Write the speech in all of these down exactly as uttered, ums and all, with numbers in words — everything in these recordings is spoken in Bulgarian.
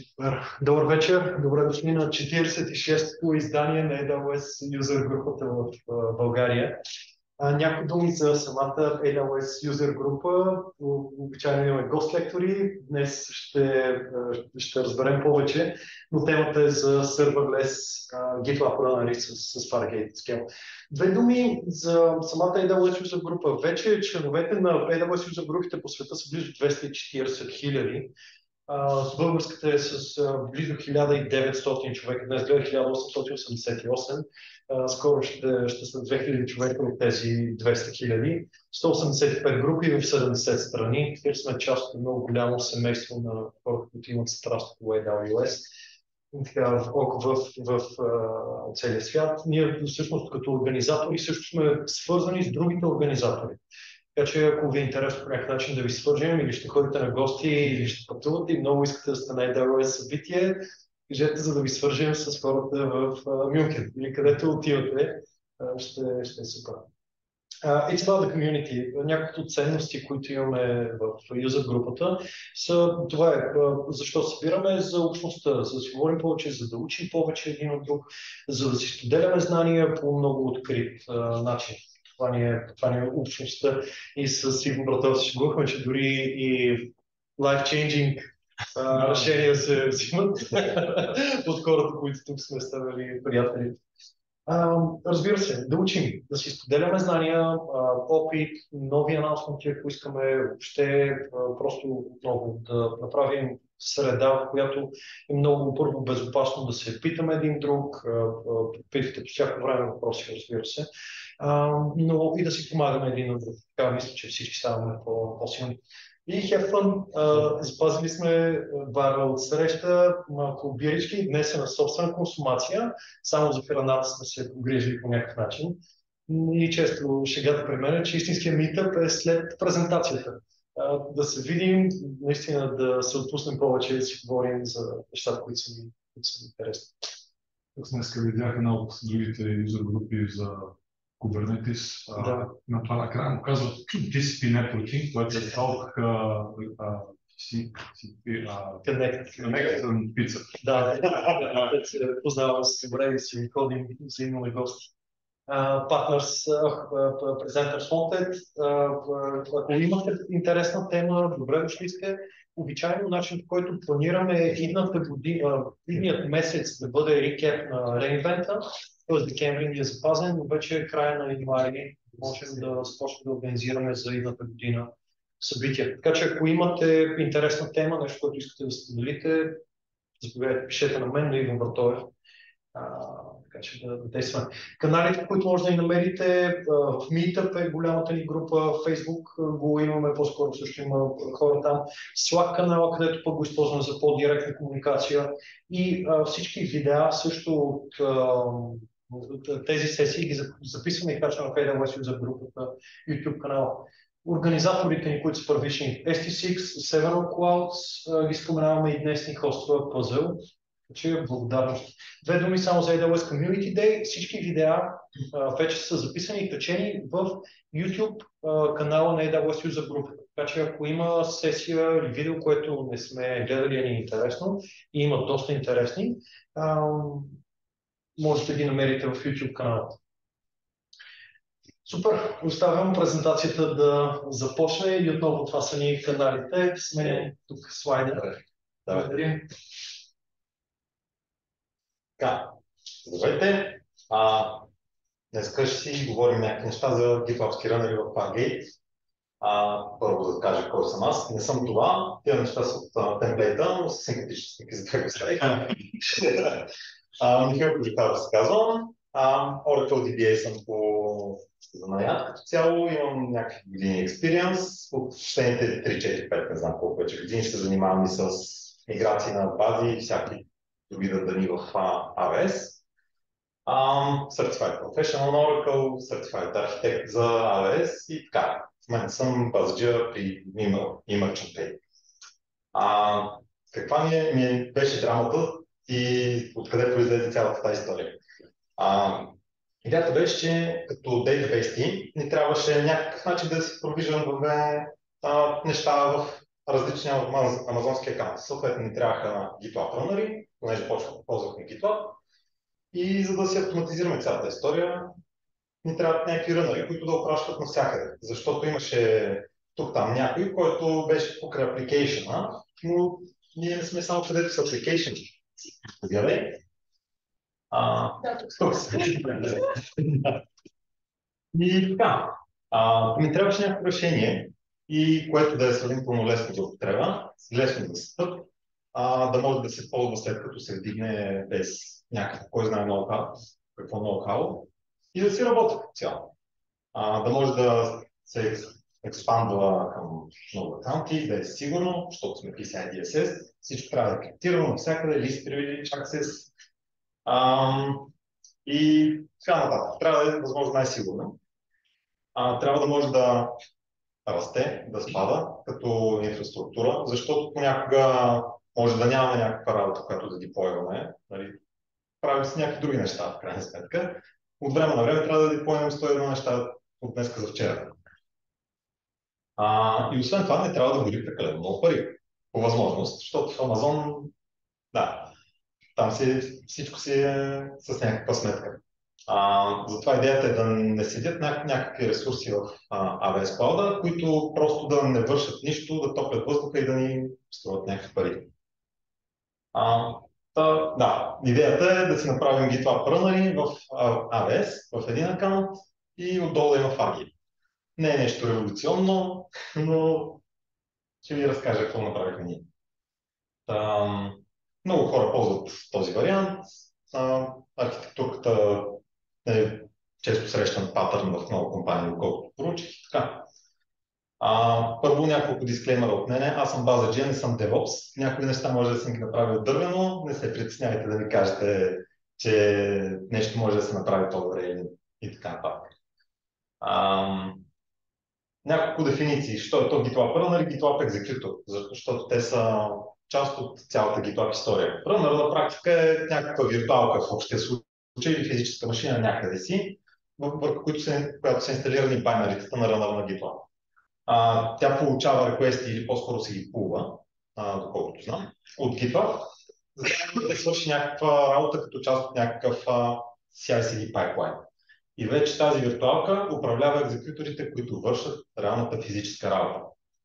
Супер. Добър вечер. Добре дошли на четиридесет и шестото издание на ей дабъл ес User групата в а, България. А, някои думи за самата ей дабъл ес User група. Обичайно имаме гост лектори. Днес ще, а, ще разберем повече, но темата е за serverless а, GitLab Runner с, с Fargate Scale. Две думи за самата ей дабъл ес User група. Вече членовете на ей дабъл ес User групите по света са близо двеста и четиридесет хиляди. Uh, с българската е с uh, близо хиляда и деветстотин човека, днес гледа хиляда осемстотин осемдесет и осем, uh, скоро ще, ще са две хиляди човека от тези двеста хиляди, сто осемдесет и пет групи в седемдесет страни, така сме част от много голямо семейство на хора, които имат страст по ей дабъл ю ес. Така, в, в, в, в uh, целия свят. Ние всъщност като организатори също сме свързани с другите организатори. Така че ако ви е интересно по някакъв начин да ви свържем или ще ходите на гости или ще пътувате и много искате да сте на ей дабъл ю ес събитие, кажете, за да ви свържем с хората в uh, Мюнхен или където отивате, uh, ще, ще е супер. Uh, It's about the community. Няколко ценности, които имаме в юзер групата, са това е uh, защо събираме за общността, за да си говорим повече, за да учим повече един от друг, за да си споделяме знания по много открит uh, начин. Това ни, е, това ни е общността и с Иво Братов се шегувахме, че дори и life-changing uh, решения се взимат от хората, които тук сме ставали приятели. Uh, разбира се, да учим, да си споделяме знания, uh, опит, нови анонсменти, ако искаме въобще uh, просто отново да направим среда, в която е много първо безопасно да се питаме един друг, uh, uh, питате по всяко време въпроси, разбира се, uh, но и да си помагаме един на друг. Така мисля, че всички ставаме по-силни. И have fun. Uh, запазили сме бара от среща, малко бирички, днес е на собствена консумация, само за храната сме се погрижили по някакъв начин. И често шегата при мен е, че истинския митъп е след презентацията. Uh, да се видим, наистина да се отпуснем повече и да си говорим за нещата, които са ми, които са ми интересни. Аз днеска видях една от другите юзер групи за Kubernetes. Да. А, на това накрая му казват ти си пи Networking, което е Talk Connect Pizza. Да, познавам се добре и си ходим взаимно на гости. Partners, Presenters Wanted. Ако имате интересна тема, добре дошли сте. Обичайно начин, по който планираме идната година, идният месец да бъде рекеп на реинвента, т.е. декември ни е запазен, но вече е края на януари можем да започнем да организираме за идната година събития. Така че ако имате интересна тема, нещо, което искате да споделите, заповядайте, пишете на мен, на Иван Братоев. Така че да, да действаме. Каналите, които може да ни намерите, в Meetup е голямата ни група, Facebook го имаме, по-скоро също има хора там, Slack канала, където пък го използваме за по-директна комуникация и а, всички видеа също от, а, от тези сесии ги записваме и качваме в ей дабъл ес за групата YouTube канала. Организаторите ни, които са първични, ес ти сикс, Several Clouds, ги споменаваме и днес ни хоства Puzzle. Че благодарност. Две думи само за ей дабъл ес Community Day. Всички видеа а, вече са записани и качени в YouTube а, канала на ей дабъл ес User Group. Така че ако има сесия или видео, което не сме гледали, е ни интересно и има доста интересни, а, можете да ги намерите в YouTube каналата. Супер! Оставям презентацията да започне и отново това са ни каналите. Сменям тук слайда. Давайте. Така, здравейте. А, днеска ще си говорим някакви неща за GitLab Runner в Fargate. А, първо да кажа кой съм аз. Не съм това. Тия неща са от а, темплейта, но са синтетични, за това го ставих. Михаил Кожухаров се казвам. А, Oracle ди би ей съм по занаят като цяло. Имам някакви години експириенс. От последните три четири пет, не знам колко вече години, ще се занимавам и с миграции на бази и всякакви други дадени в ей дабъл ю ес. Um, Certified Professional Oracle, Certified Architect за ей дабъл ю ес и така. В момента съм базджия при eMerchant Pay. Uh, каква ми, е, ми беше драмата и откъде произлезе цялата тази история? Uh, идеята беше, че като Database Team ни трябваше някакъв начин да си провиждаме uh, неща в различни амазонски акаунти. Съответно ни трябваха GitLab рънъри, понеже почваме да ползвахме GitLab. И за да си автоматизираме цялата история, ни трябват някакви рънъри, които да опрашват навсякъде. Защото имаше тук-там някой, който беше покрай application, но ние не сме само където са application. Гледай. А, тук са. И така, а, ми трябваше някакво решение, и което да е сравнително лесно за употреба, лесно да се стъп, а, да може да се ползва след като се вдигне без някакво, кой знае ноу-хау, какво ноу-хау, и да си работи по цяло. А, да може да се експандва към много акаунти, да е сигурно, защото сме пи си ай ди ес ес, всичко трябва да е криптирано навсякъде, list privilege access, ам, и така нататък. Трябва да е възможно най-сигурно. А, трябва да може да расте, да спада като инфраструктура, защото понякога може да нямаме някаква работа, която да деплойваме. Нали? Правим си някакви други неща, в крайна сметка. От време на време трябва да деплойваме сто и едно неща от днеска за вчера. А, и освен това не трябва да гори прекалено много пари, по възможност, защото в Амазон, да, там си, всичко си е с някаква сметка. А, затова идеята е да не седят ня- някакви ресурси в а, ей ви ес Cloud, които просто да не вършат нищо, да топлят въздуха и да ни струват някакви пари. А, та, да, идеята е да си направим GitLab рънъри в ей ви ес, в един акаунт и отдолу има фаги. Не е нещо революционно, но ще ви разкажа какво направихме ние. Та, много хора ползват този вариант. А, архитектурката е често срещан патърн в много компании, колкото поручих. Така. А, първо няколко дисклеймера от мене. Аз съм база джи, не съм DevOps. Някои неща може да съм ги направил дървено. Не се притеснявайте да ми кажете, че нещо може да се направи по-добре и, и така нататък. Няколко дефиниции. Що е то GitLab Runner и GitLab Executor, защото те са част от цялата GitLab история. Runner на практика е някаква виртуалка в общия случай или физическа машина някъде си, върху която се, която са инсталирани байнаритата на Runner на GitLab. А, тя получава реквести или по-скоро се ги пулва, а, доколкото знам, от GitLab, за да свърши някаква работа като част от някакъв а, си ай си ди пайплайн. И вече тази виртуалка управлява екзекуторите, които вършат реалната физическа работа.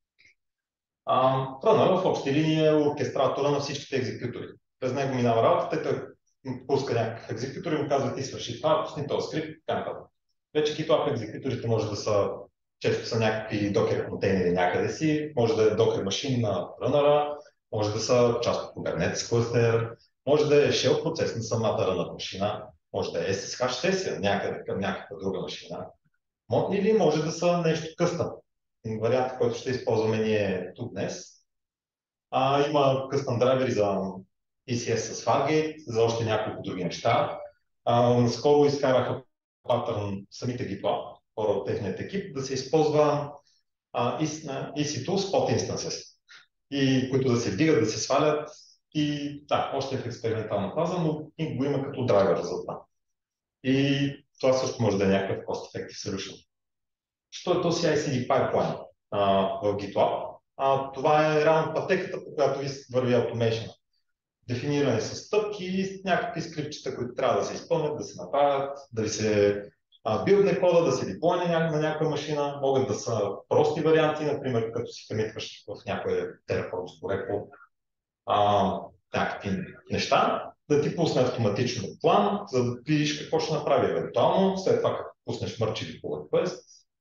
Runner в общи линии е оркестратора на всичките екзекутори. През него минава работата, той пуска някакъв екзекутор и му казва: ти свърши това, пусни този скрипт, така нататък. Вече GitLab екзекуторите може да са, често са някакви докер контейнери някъде си, може да е докер машин на Runner, може да са част от Kubernetes клъстер, може да е shell процес на самата Runner машина, може да е ес ес ейч сесия някъде към някаква друга машина, или може да са нещо къстъм. Вариант, който ще използваме ние тук днес. А, има къстъм драйвери за и си ес с Fargate, за още няколко други неща. А, наскоро изкараха патърн самите GitLab, хора от техният екип, да се използва а, и си ту Spot Instances, и които да се вдигат, да се свалят. И да, още е в експериментална фаза, но го има като драйвер за това. И това също може да е някакъв cost-effective solution. Що е то си ай си ди pipeline а, в GitLab? А, това е реално пътеката, по която върви automation. Дефиниране с стъпки и някакви скриптчета, които трябва да се изпълнят, да се направят, да ви се билдне кода, да се деплойне на някаква машина. Могат да са прости варианти, например, като си комитваш в някое Terraform репо някакви неща, да ти пусне автоматично план, за да видиш какво ще направи евентуално. След това, като пуснеш мърч или pull request,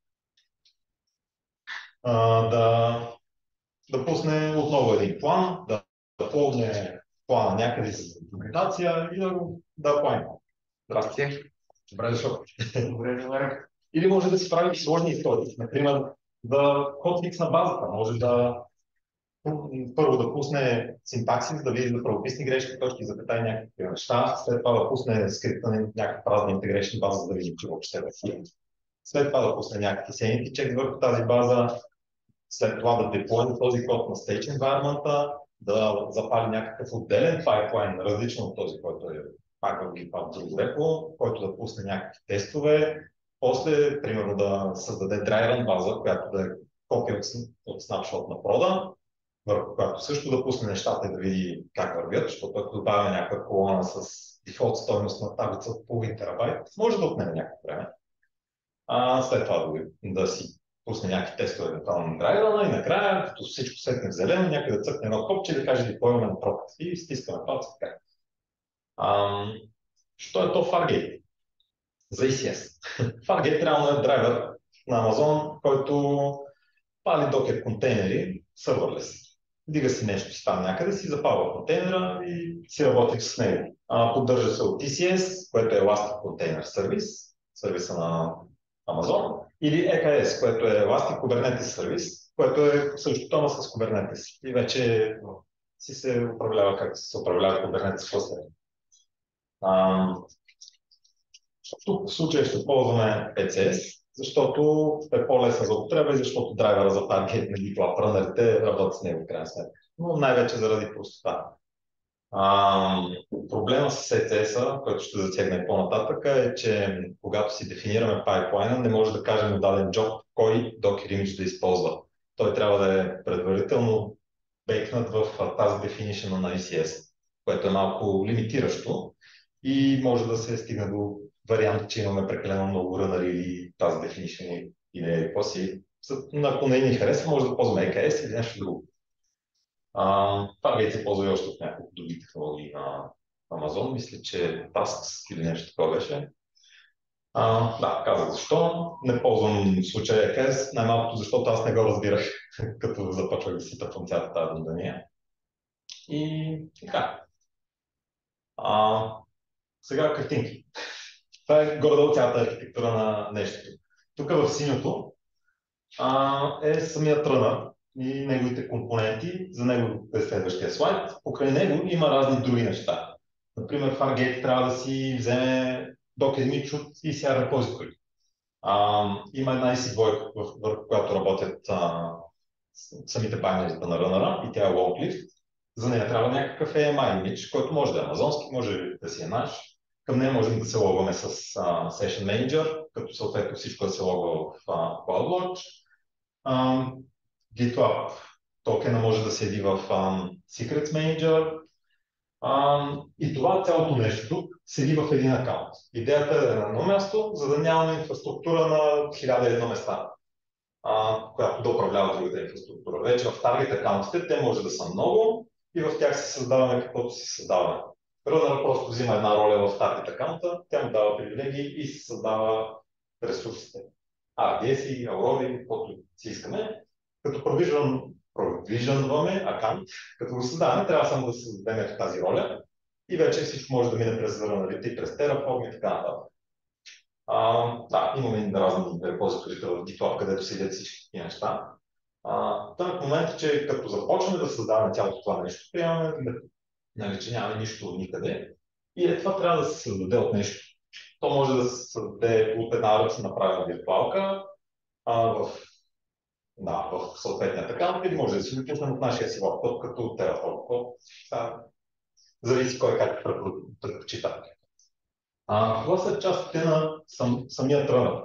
да, да пусне отново един план, да, да плъгне плана някъде с документация и да го да плане. Здрасти. Добре дошъл. Добре, добре. Или може да си прави сложни истории. Например, да хотфикс на базата. Може да първо да пусне синтаксис, да види за правописни грешки, точки, запетай някакви неща, след това да пусне скрипта на някаква празна интегрейшн база, за да видим, че въобще е. След това да пусне някакви sanity checks върху тази база, след това да деплойне този код на stage environment, да запали някакъв отделен пайплайн, различен от този, който е пак в GitLab друго репо, който да пусне някакви тестове, после, примерно, да създаде dry run база, която да е копия от, от snapshot на прода, върху която също да пусне нещата и да види как вървят, защото ако добавя някаква колона с дефолт стойност на таблица от половин терабайт, може да отнеме някакво време. А след това да, да си пусне някакви тестове евентуално на драйвера и накрая, като всичко светне в зелено, някъде да цъкне едно копче да каже да поемаме на пропът и стискаме палца така. Ам, що е то Fargate? За И Си Ес. Fargate реално е драйвер на Amazon, който пали докер контейнери, serverless. Дига си нещо си там някъде, си запалва контейнера и си работи с него. А, поддържа се от Ти Си Ес, което е Elastic Container Service, сервиса на Amazon, или Е Ка Ес, което е Elastic Kubernetes сервис, което е същото, но с Kubernetes. И вече си се управлява как се управлява Kubernetes клъстери. Тук в случая ще ползваме Пи Си Ес, защото е по-лесна за употреба и защото драйвера за Fargate на GitLab рънерите работят с него в крайна сметка. Но най-вече заради простота. А, проблема с Е Ц Ес-а, който ще засегне по-нататък, е, че когато си дефинираме пайплайна, не може да кажем на даден джоб кой Docker image да използва. Той трябва да е предварително бейкнат в тази definition на И Си Ес, което е малко лимитиращо и може да се стигне до вариант, че имаме прекалено много рънари или тази definition и не е какво си. Ако не ни харесва, може да ползваме Е Ка Ес или нещо друго. Fargate се ползва и още от няколко други технологии на Amazon. Мисля, че Tasks или нещо такова беше. А, да, казах защо. Не ползвам в случая Е Ка Ес, най-малкото защото аз не го разбирах, като започвах да си тъпвам цялата тази задания. И така. А, сега картинки. Това е горе-долу цялата архитектура на нещото. Тук в синьото а, е самият рънър и неговите компоненти. За него е следващия слайд. Покрай него има разни други неща. Например, Fargate трябва да си вземе Docker image от И Си Ар repository. А, има една И Си двойка, върху която работят а, самите байнерите на рънъра и тя е Longcliff. За нея трябва някакъв Ей Ем Ай image, който може да е амазонски, може да си е наш. Към нея можем да се логваме с uh, Session Manager, като съответно всичко да се логва в uh, CloudWatch. Um, GitLab токена може да седи в um, Secrets Manager. Um, и това цялото нещо тук седи в един акаунт. Идеята е на едно място, за да нямаме инфраструктура на хиляда и едно места, uh, която да управлява другата инфраструктура. Вече в таргет акаунтите те може да са много и в тях си създаваме каквото си създаваме. Рънър просто взима една роля в таргет акаунта, тя му дава привилегии и се създава ресурсите. Ар Ди Ес-и, Aurora, каквото си искаме. Като провиждаме акаунт, като го създаваме, трябва само да се създадем в тази роля и вече всичко може да мине през рънърите и през Terraform и така нататък. А, да, имаме разни репозиторите в GitLab, където седят всички тези неща. Тънък момент е, че като започваме да създаваме цялото това нещо, приемаме, нали, че нямаме нищо никъде и е, това трябва да се създаде от нещо. То може да се създаде от една ръчно направена виртуалка а, в, да, в съответния акаунт или може да се напишем от нашия си лаптоп като Terraform. Зависи кой как предпочита. А, това са частите на сам, самия рънър.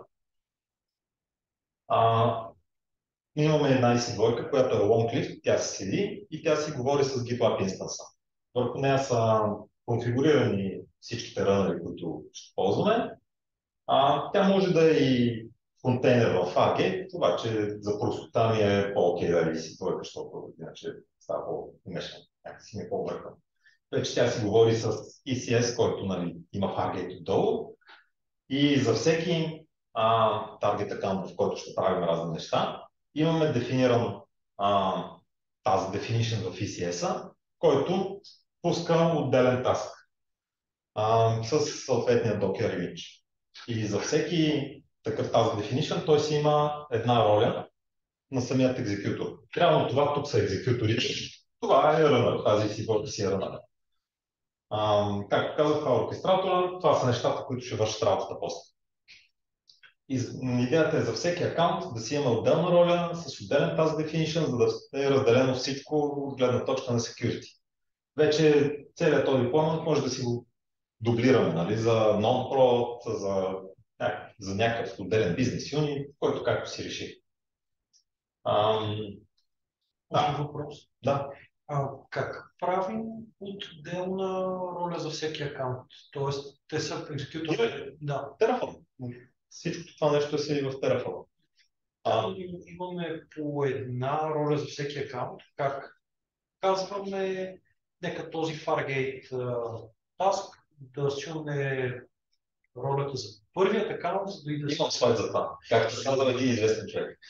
Имаме една И Си двойка, която е Longcliff, тя се седи и тя си говори с GitLab инстанса. Върху нея са конфигурирани всичките рънъри, които ще ползваме. А, тя може да е и контейнер в Fargate, обаче за простота ми е по-окей да е И Си двойка, защото иначе става по-умешно, някакси ми е по-бъркан. Вече тя си говори с И Си Ес, който нали, има Fargate отдолу и за всеки а, таргет акаунт, в който ще правим разни неща, имаме дефиниран а, тази definition в И Си Ес-а, който пуска отделен таск а, с съответния Docker image. И за всеки такъв тази definition той си има една роля на самият екзекютор. Реално това тук са екзекюторите. Това е рънър, тази си двойка си е рънър. Както казах, това е оркестратора, това са нещата, които ще вършат работата после. Идеята е за всеки акаунт да си има отделна роля с отделен тази definition, за да е разделено всичко от гледна точка на security. Вече целият този deployment може да си го дублираме нали, за non-prod, за, за някакъв отделен бизнес юнит, който както си реши. Ам... Може въпрос? Да. А, как правим отделна роля за всеки акаунт? Тоест, те са екзекютори. Да. Terraform. Всичко това нещо е седи в Terraform. А, имаме по една роля за всеки акаунт. Как казваме, нека този Fargate task да силне ролята за първият акаунт, за да и да Имам слайд за това. Както казва един известен човек.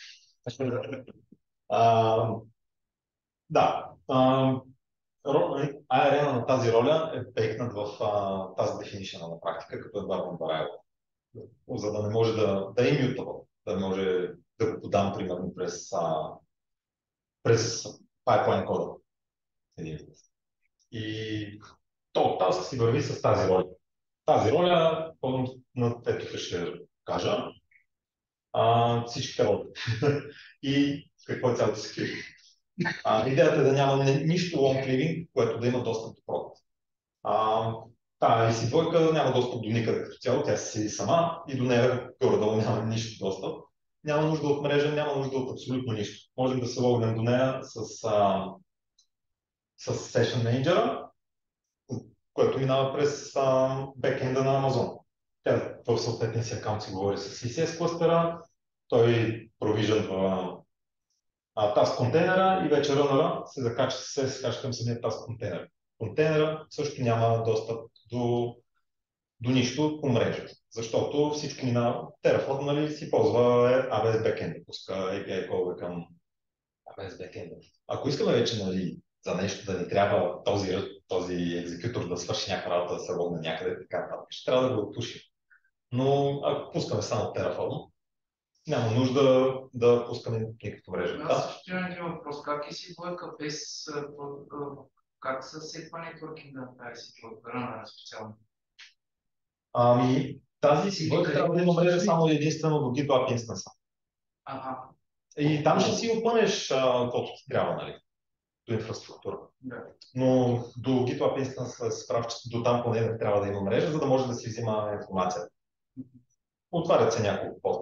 а, да. А, арена на тази роля е пейкнат в а, тази definition на практика, като environment variable. За да не може да, да е immutable, да може да го подам, примерно, през, а, през pipeline кода. И то таsk си върви с тази роля. Тази роля, ето ще кажа, а, всичките роли. И какво е цялото си криви. Идеята е да няма нищо long living, което да има достъп до прод. Та и си двойка няма достъп до никъде като цяло, тя си седи сама и до нея горе-долу няма нищо достъп. Няма нужда от мрежа, няма нужда от абсолютно нищо. Можем да се логнем до нея с, а, с Session Manager, което минава през а, бекенда на Amazon. Тя в съответния си акаунт си говори с И Си Ес клъстера, той провиждва task контейнера и вече рънъра се закача, се закача към самия task контейнер. Контейнера също няма достъп до, до нищо по мрежа, защото всичко минава. Terraform, нали, си ползва ей ви ес Backend, пуска Ей Пи Ай колове към Ей Ви Ес Backend. Ако искаме вече, нали, за нещо да ни трябва този, този екзекютор да свърши някаква работа, да се логне някъде, така, ще трябва да го отпушим. Но ако пускаме само Terraform, няма нужда да пускаме никаква мрежа. Аз също имам един въпрос. Как е си двойка без... Как се сетва нетворкинга на тази си двойка, рънъра специално? Ами, тази си двойка трябва да има мрежа само единствено до GitLab инстанса. Ага. И там ще си опънеш каквото ти трябва, нали, до инфраструктура. Да. Но до GitLab инстанса се справя, че до там поне не трябва да има мрежа, за да може да си взима информацията. Отварят се няколко порта.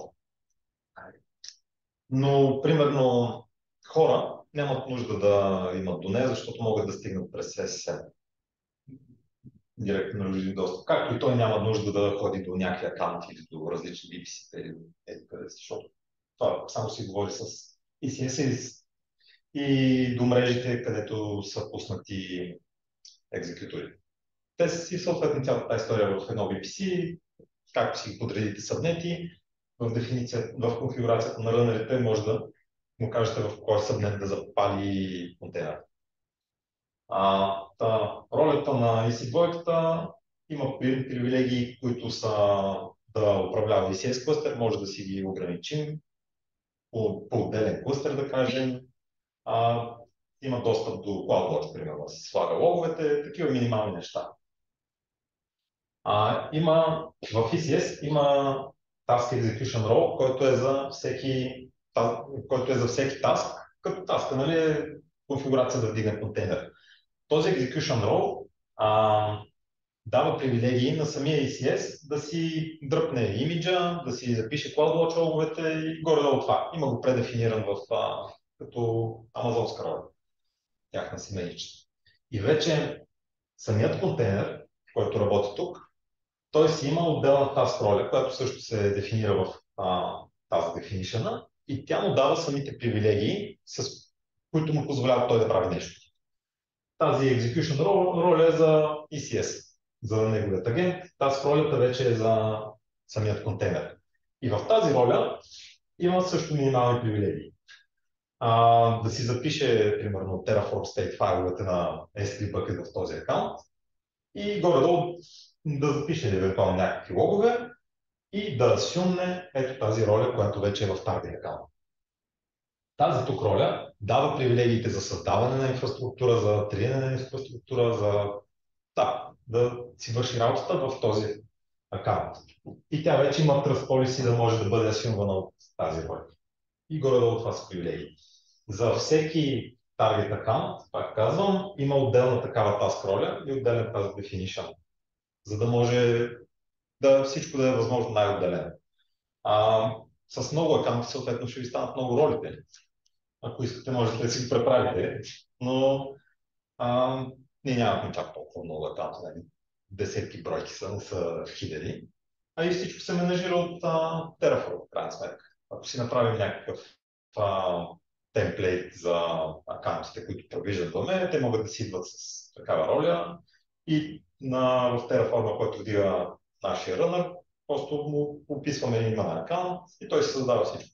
Но, примерно, хора нямат нужда да имат до нея, защото могат да стигнат през Ес Ес Ем. Директно на режим достъп. Както и той няма нужда да ходи до някакви акаунти или до различни ви пи си-та или ето къде си, защото това само си говори с И Си Ес и до мрежите, където са пуснати екзекютори. Те са си съответно цялата тази история в едно ви пи си, както си подредите събнети, в дефиниция, в конфигурацията на рънерите може да му кажете в кой събнет да запали контейнер. А, та, ролята на И Си двойка има привилегии, които са да управлява И Си Ес клъстер, може да си ги ограничим по, по отделен клъстер, да кажем. А, има достъп до CloudWatch, примерно, да се слага логовете, такива минимални неща. А, има, в И Си Ес има Task Execution Role, който е за всеки, който е за всеки task, като таска, нали, е конфигурация да вдигне контейнер. Този Execution Role а, дава привилегии на самия И Си Ес да си дръпне имиджа, да си запише CloudWatch логовете и горе-долу това. Има го предефиниран в, а, като амазонска роля. Тяхна си менеджер. И вече самият контейнер, който работи тук, той си има отделна task роля, която също се дефинира в а, тази definition и тя му дава самите привилегии, с които му позволяват той да прави нещо. Тази execution роля е за И Си Ес, за неговият агент. Тази ролята вече е за самият контейнер. И в тази роля има също минимални привилегии. А, да си запише, примерно, Terraform state файловете на Ес три Bucket в този акаунт и горе-долу да запише евентуално някакви логове и да асюмне ето тази роля, която вече е в target акаунт. Тази тук роля дава привилегиите за създаване на инфраструктура, за трениране на инфраструктура, за да, да си върши работата в този акаунт. И тя вече има trust policy да може да бъде асюмвана от тази роля. И горе-долу това са привилегии. За всеки target акаунт, пак казвам, има отделна такава task роля и отделен тази definition, за да може да всичко да е възможно най-отделено. А, с много акаунти съответно ще ви станат много ролите. Ако искате, можете да си го преправите, но а, ние нямахме чак толкова много акаунти, нали? Десетки бройки са, не са хиляди. А и всичко се менажира от а, Terraform, в крайна сметка. Ако си направим някакъв а, темплейт за акаунтите, които провиждаме, те могат да си идват с такава роля и на, в Terraform, който вдига нашия рънър, просто му описваме име на акаунт и той се създава всичко.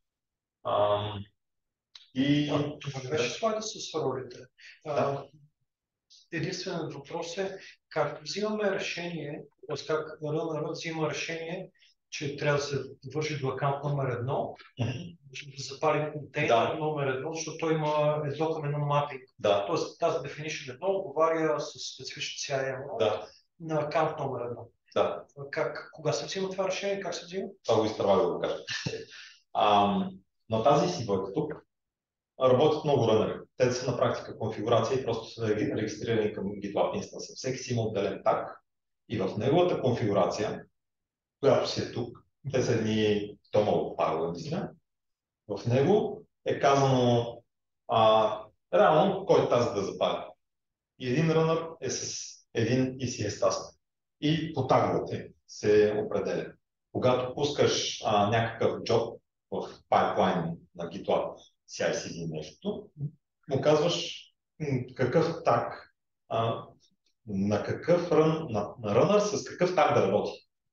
А, и... А, това не беше слайда с ролите. Да. Единственият въпрос е как взимаме решение, т.е. как рънърът взима решение, че трябва да се върши до акаунт номер едно, Mm-hmm. да запали контейнер Да. номер едно, защото той има едно към едно мапинг. Да. Тоест тази definition едно отговаря с специфичен си ай ем ел Да. на акаунт номер едно. Да. Как, кога се взима това решение? Как се взима? Това го изтървах да го кажа. А, на тази си двойка тук работят много рънери. Те са на практика конфигурация и просто са регистрирани към GitLab Instance. Всеки си има отделен таг и в неговата конфигурация, която си е тук, те са едни томово файлове, мисля. В него е казано а, реално кой таsk да запали. И един рънър е с един и си ес task. И по таговете се определя. Когато пускаш а, някакъв джоб в пайплайн на GitLab си ай си ди нещо, му казваш м, какъв таг, а, на какъв рън, на, на рънър с какъв таг да работи.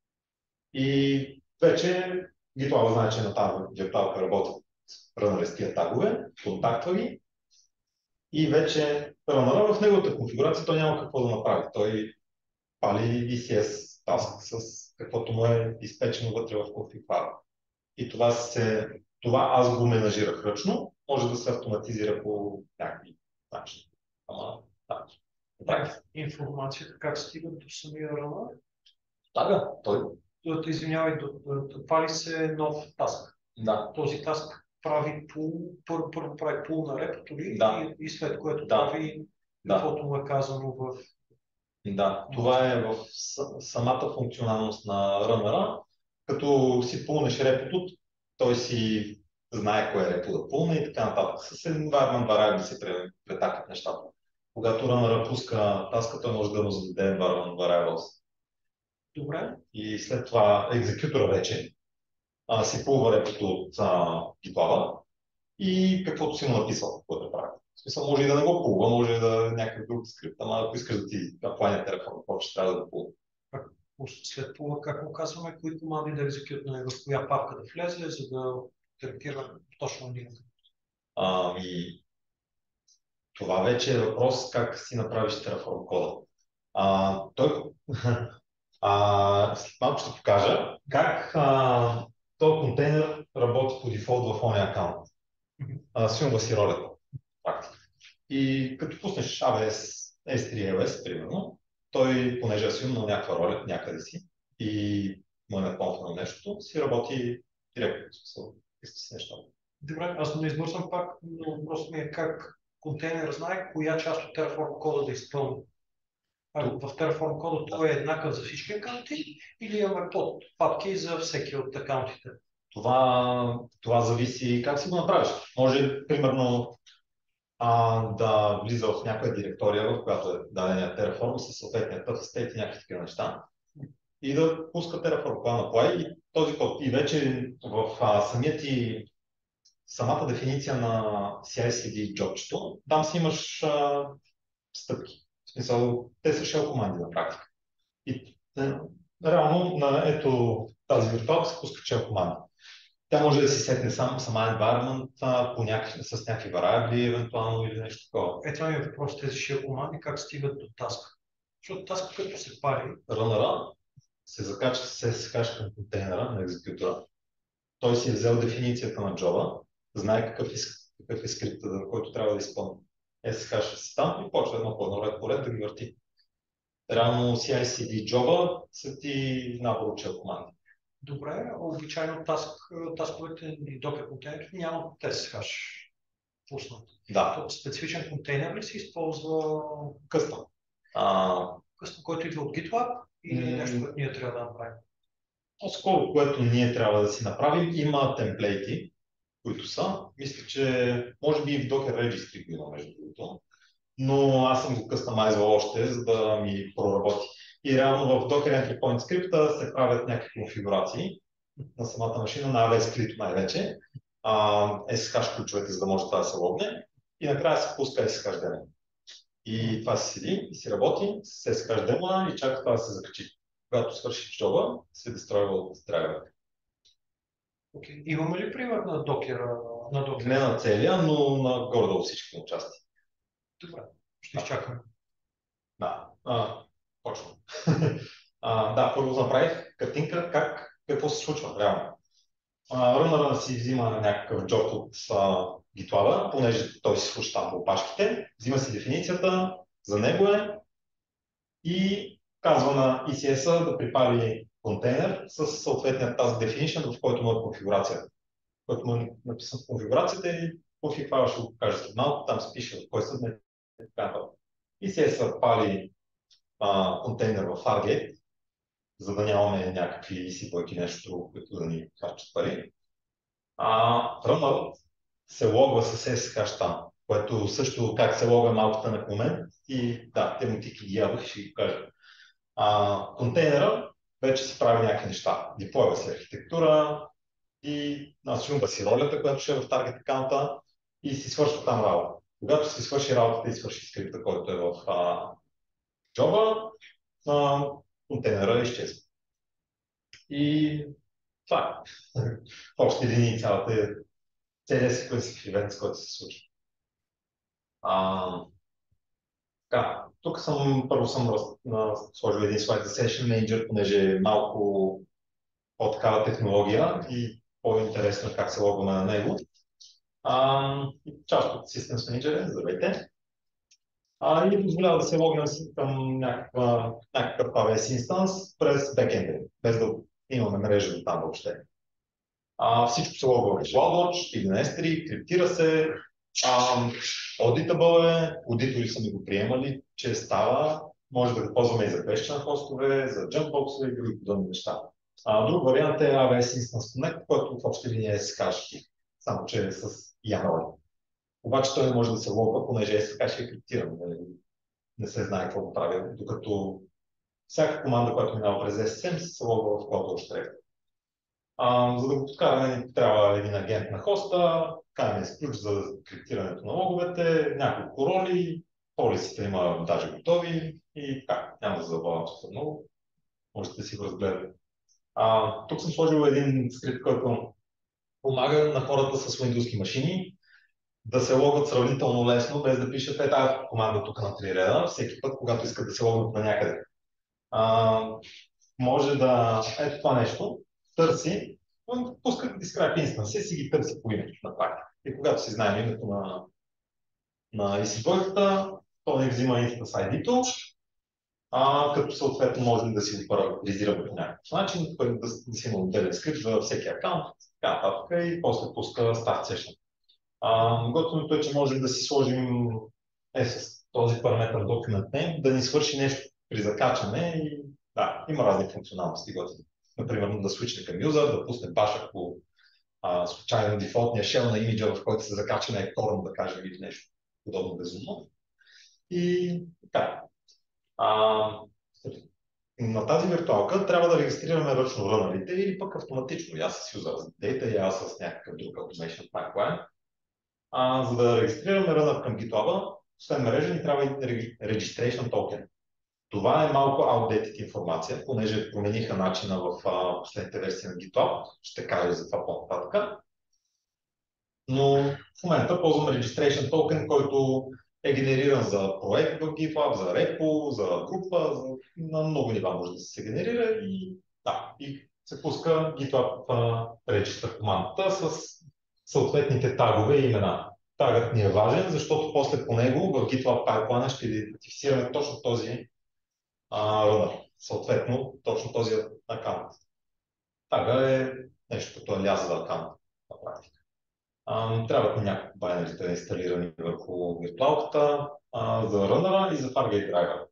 И вече GitLab знае, че на тази виртуалка работи рънър с тия тагове, контактва ги и вече рънъра в неговата конфигурация той няма какво да направи. Той пали и си ес task с каквото му е изпечено вътре в конфиг файла. И това, се, това аз го менажирах ръчно, може да се автоматизира по някакви начини. Ама, да. Да. Информацията как стига до самия рънър? Да, той. Извинявай, пали се нов таск. Да. Този таск прави пул, първо, първо прави пул на репотори Да. и, и след което Да. прави Да. каквото му е казано в... Да, това е в самата функционалност на рънъра. Като си пулнеш репото, той си знае кое репо да пулне и така нататък. С environment variable се претакат нещата. Когато рънъра пуска таска, той може да му зададе environment variables. Добре. И след това екзекютора вече а, си пулва репото от GitLab и каквото си му написал, какво да прави. В смисъл, може и да не го пулва, може да е някакъв друг скрипт, ама ако искаш да ти аплайне Terraform, какво ще трябва да го пулва. След това, как му казваме, кои команди да екзекютне, в коя папка да влезе, за да тракира точно линията? Ами, това вече е въпрос как си направиш Terraform кода. А, той, а, след малко ще покажа как а, този контейнер работи по дефолт в ония акаунт. Силва си ролята. Практика. И като пуснеш ей ви ес ес три ел ес, примерно, той, понеже е силно някаква роля някъде си и му е напълнено нещо, си работи директно. Иска си неща. Добре, аз не избързвам пак, но въпросът ми е как контейнер знае коя част от Terraform кода да изпълни. А в Terraform кода той е еднакъв за всички акаунти или имаме под папки за всеки от акаунтите? Това, това зависи как си го направиш. Може, примерно, а, да влиза в някоя директория, в която е дадения Terraform със съответния тъв стейт и някакви такива неща. И да пуска Terraform плана play и този код. И вече в а, самия ти, самата дефиниция на си ай си ди джобчето, там си имаш а, стъпки. В смисъл, те са shell команди на практика. И е, реално на ето тази виртуалка се пуска shell команда. Тя може да си сетне само сама environment а, по някакви, с някакви вариабли, евентуално или нещо такова. Ето това ми е въпрос, тези shell команди как стигат до таска. Защото таска като се пари... Рънъра се закача, се, се кача към контейнера на екзекютора. Той си е взел дефиницията на джоба, знае какъв е, какъв е скрипта, който трябва да изпълни. Е, се кача си там и почва едно по едно ред по ред да ги върти. Реално си ай си ди джоба са ти набор от shell команди. Добре, обичайно таск, тасковете и Docker контейнерите нямат тест хаш пуснат. Да. Специфичен контейнер ли се използва? Къстъм. А... Къстъм, който идва от GitLab или м- нещо, което ние трябва да направим? По-скоро, което ние трябва да си направим, има темплейти които са. Мисля, че може би и в Docker Registry го има между другото, но аз съм го къстамайзвал още, за да ми проработи. И реално в Docker Entry Point скрипта се правят някакви конфигурации на самата машина, на ей ви ес клито най-вече, ес ес ейч ключовете, за да може това да се логне, и накрая се пуска ес ес ейч демо. И това си седи и си работи с ес ес ейч демо и чака това да се закачи. Когато свърши джоба, се дестройва от драйвера. Okay. Имаме ли пример на Docker? На Docker? Не на целия, но на горе-долу всички части. Добре, ще изчакам. Да, а, точно. а, да, първо направих картинка как, какво се случва реално. Рънъра си взима някакъв джоб от GitLab, понеже той си слуша там по опашките, взима си дефиницията, за него е и казва на и си ес-а да припали контейнер с съответния тази definition, в който му е конфигурацията. Който му е написан в конфигурацията и конфигурава ще го покажа след малко, там се пише в кой съдне и така. и си ес-а пали а, контейнер в Fargate, за да нямаме някакви и си бойки нещо, които да ни харчат пари. А Runner се логва с ес ес ейч там, което също как се лога малко тънък момент и да, те мотики ги ядох и ще ги покажа. А, контейнера вече се прави някакви неща. Деплойва се архитектура и насчумва си ролята, която ще е в таргет аккаунта и си свършва там работа. Когато си свърши работата и свърши скрипта, който е в а, джоба, а, контейнера изчезва. И това е. В общи линии цялата целият sequencing event, с който се случва. А, така, тук съм, първо съм раз, на, сложил един слайд за Session Manager, понеже е малко по-такава технология и по-интересно как се логваме на него. А, и част от Systems Manager, здравейте. А, и позволява да се логнем към някакъв ей ви ес инстанс през бекенда, без да имаме мрежа до там въобще. А, всичко се логва в CloudWatch или на ес три, криптира се, auditable е, аудитори са ми го приемали, че става, може да го ползваме и за question хостове, за jumpbox и други подобни неща. А, друг вариант е ей ви ес Instance Connect, който в общи линии е ес ес ейч, само че е с YAML. Обаче той не може да се логва, понеже ес ес ейч е криптиран, не се знае какво да прави, докато всяка команда, която минава през ес ес ем, се логва в CloudWatch Track. А, за да го подкараме, трябва един агент на хоста, канем с ключ за криптирането на логовете, няколко роли, полисите има даже готови и така, няма да забавям това много, можете да си го разгледате. А, тук съм сложил един скрипт, който помага на хората с Windows машини да се логват сравнително лесно, без да пишат е тази команда тук на три реда, всеки път, когато искат да се логнат на някъде. А, може да, ето това нещо, търси, пускат Describe Instance и си ги търси по име на практика. И когато си знаем името на, на и си двойката, то ни взима Instance ай ди-то, а, като съответно можем да си го парализираме по някакъв начин, да, да си има отделен скрипт за всеки аккаунт, така нататък и после пуска Start Session. Готвото е, че можем да си сложим е, с този параметр Document Name, да ни свърши нещо при закачане и да, има разни функционалности готини. Например, да свичне към юзър, да пусне баш, ако а, случайно дефолтния shell на имиджа, в който се закача на екторно, да кажем, или нещо подобно безумно. И така. А, на тази виртуалка трябва да регистрираме ръчно рънарите или пък автоматично. И аз с юзър за Data и аз с някакъв друг automation pipeline. А, за да регистрираме рънър към GitLab, освен мрежа ни трябва и registration token. Това е малко outdated информация, понеже промениха начина в а, последните версии на GitLab. Ще кажа за това по-нататък. Но в момента ползвам registration token, който е генериран за проект в GitLab, за репо, за група, за... на много нива може да се генерира и, да, и се пуска GitLab uh, register командата с съответните тагове и имена. Тагът ни е важен, защото после по него в GitLab pipeline ще идентифицираме точно този runner, съответно точно този аккаунт. Тага е нещо като алиас за аккаунт на практика. Uh, трябват ни няколко байнерите инсталирани върху виртуалката uh, за runner и за Fargate driver.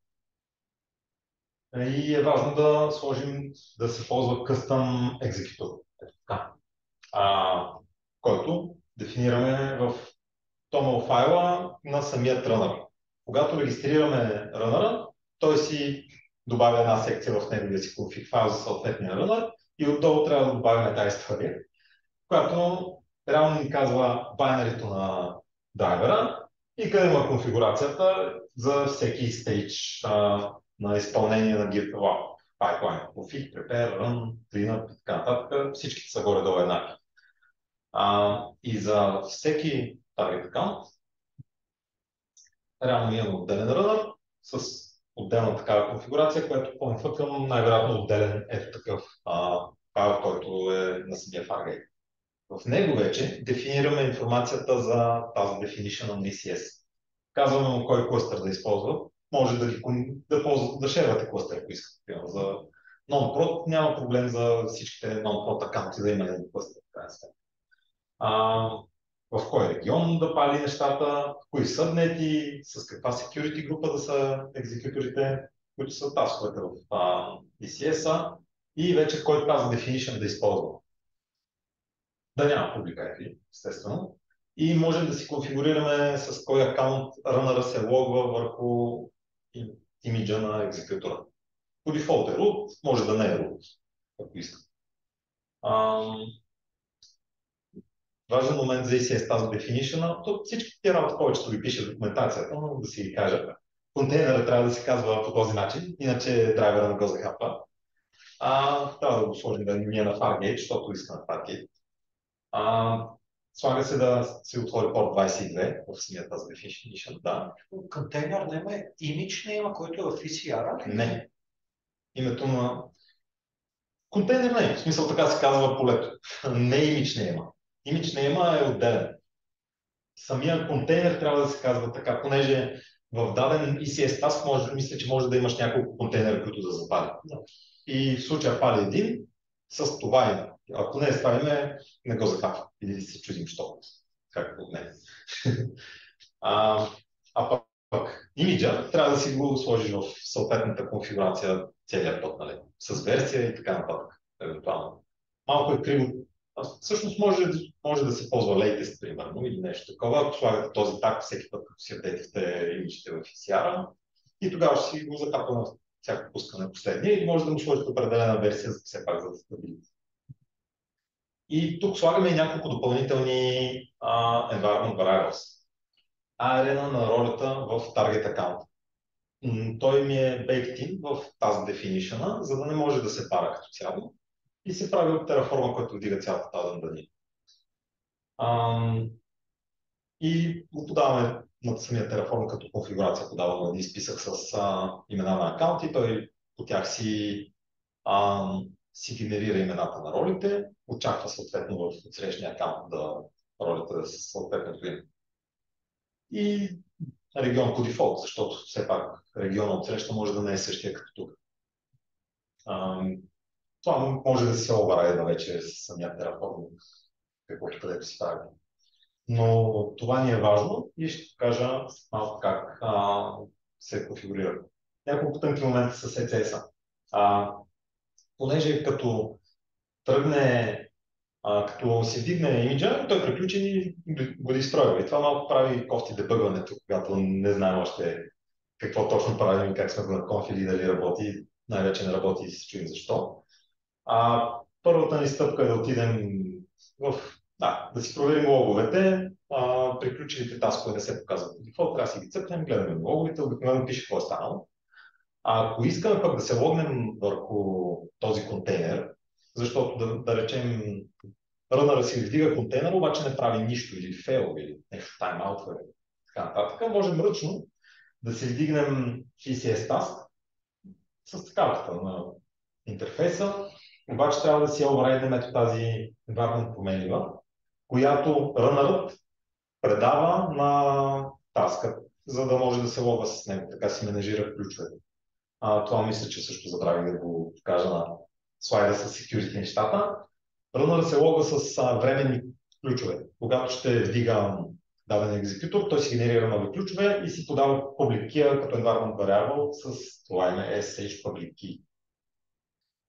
И е важно да сложим да се ползва custom executor, uh, който дефинираме в toml файла на самият runner. Когато регистрираме runner, той си добавя една секция в неговия си config файл за съответния runner и отдолу трябва да добавим тази история, която реално ни казва байнерито на драйвера и къде има конфигурацията за всеки стейдж на изпълнение на GitLab pipeline. Config, prepare, run, cleanup и така нататък. Всичките са горе-долу еднакви. А, и за всеки target account реално имаме отделен runner с отделна такава конфигурация, която поинфа към най-вероятно отделен ето такъв а, файл, който е на самия Fargate. В него вече дефинираме информацията за тази definition на и си ес. Казваме му кой клъстър да използва. Може да, ги, да, ползвате, да шервате клъстър, ако искате. За non-prod няма проблем за всичките non-prod акаунти да има един клъстър. А, в кой регион да пали нещата, в кои събнети, с каква security група да са екзекуторите, които са тасковете в а, и си ес-а и вече кой тази definition да използва. Да няма публика ай пи, естествено. И можем да си конфигурираме с кой акаунт рънъра се логва върху имиджа на екзекутора. По дефолт е root, може да не е root, ако иска. Ам... Важен момент за и си ес тази definition, то всички тези работи повечето ви пише в документацията, но да си ги кажа. Контейнерът трябва да се казва по този начин, иначе драйвера не го захапва. А, трябва да го сложим да ни е на Fargate, защото иска на Fargate. А, слага се да се отвори порт двайсет и две в самия тази definition, да. Контейнер няма имидж, не има, който е в и си ар? Не. Името на... Контейнер не е, в смисъл така се казва полето. Не имидж не има. Имидж не има е отделен. Самия контейнер трябва да се казва така, понеже в даден и си ес task може, мисля, че може да имаш няколко контейнера, които да запали. И в случая пали един, с това име. Ако не е с това име, не го захапва. Или се чудим, що. Както не. а, а пък, пък имиджа трябва да си го сложиш в съответната конфигурация целият път, нали? С версия и така нататък. Евентуално. Малко е криво. Всъщност може, може да се ползва latest, примерно, или нещо такова. Ако слагате този так всеки път, като си апдейтите имиджите в и си ар, и тогава ще си го захапва на всяко пускане последния и може да му сложите определена версия, за все пак за да стабилите. И тук слагаме и няколко допълнителни uh, environment variables. Арена на ролята в target account. М- той ми е baked in в тази definition, за да не може да се пара като цяло. И се прави от Terraform, който вдига цялата тази данни. Um, и го подаваме на самия Terraform като конфигурация, подаваме един списък с uh, имена на акаунти, той по тях си, uh, си генерира имената на ролите, очаква съответно в отсрещния акаунт да ролята да са съответното име. И регион по дефолт, защото все пак региона отсреща може да не е същия като тук. Um, Това може да се оверрайда вече с самия Terraform, каквото където си прави. Но това ни е важно и ще покажа малко как а, се конфигурира. Няколко тънки момента с и си ес-а. А, понеже като тръгне, а, като се вдигне имиджа, той приключи и го дестройва. И това малко прави кофти дебъгването, когато не знаем още какво точно правим и как сме го наконфили, дали работи, най-вече не работи и се чуем защо. А, първата ни стъпка е да отидем в... Да, да си проверим логовете, а, приключилите таскове не се показват по дефолт, трябва да си ги цъкнем, гледаме логовете, обикновено пише какво е станало. А ако искаме пък да се логнем върху този контейнер, защото да, да речем рънъра си вдига контейнер, обаче не прави нищо или фейл или нещо тайм-аутва и така нататък, можем ръчно да си вдигнем и си ес task с такавата на интерфейса, обаче трябва да си override ето тази environment променлива, която рънърът предава на таска, за да може да се лога с него, така си менажира ключовете. А, това мисля, че също забравих да го покажа на слайда с security нещата. Рънърът се лога с а, временни ключове. Когато ще вдига даден екзекутор, той си генерира нови ключове и си подава public key като environment variable с това име ес ес ейч public key.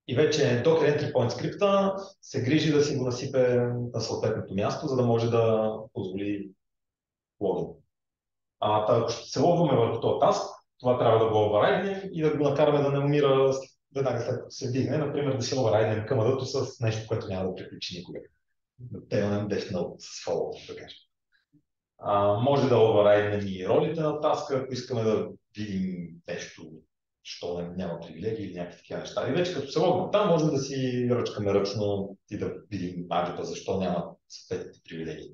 И вече Docker Entry Point скрипта се грижи да си го насипе на съответното място, за да може да позволи логин. А ако ще се логваме върху този таск, това трябва да го override и да го накараме да не умира веднага след като се вдигне, например да си override къмъдато с нещо, което няма да приключи никога. Да тейлнем дефнал с follow, да кажем. А, може да override и ролите на таска, ако искаме да видим нещо, що няма привилегии или някакви такива неща. И вече като се логнем там, можем да си ръчкаме ръчно и да видим аджата, защо няма съответните привилегии.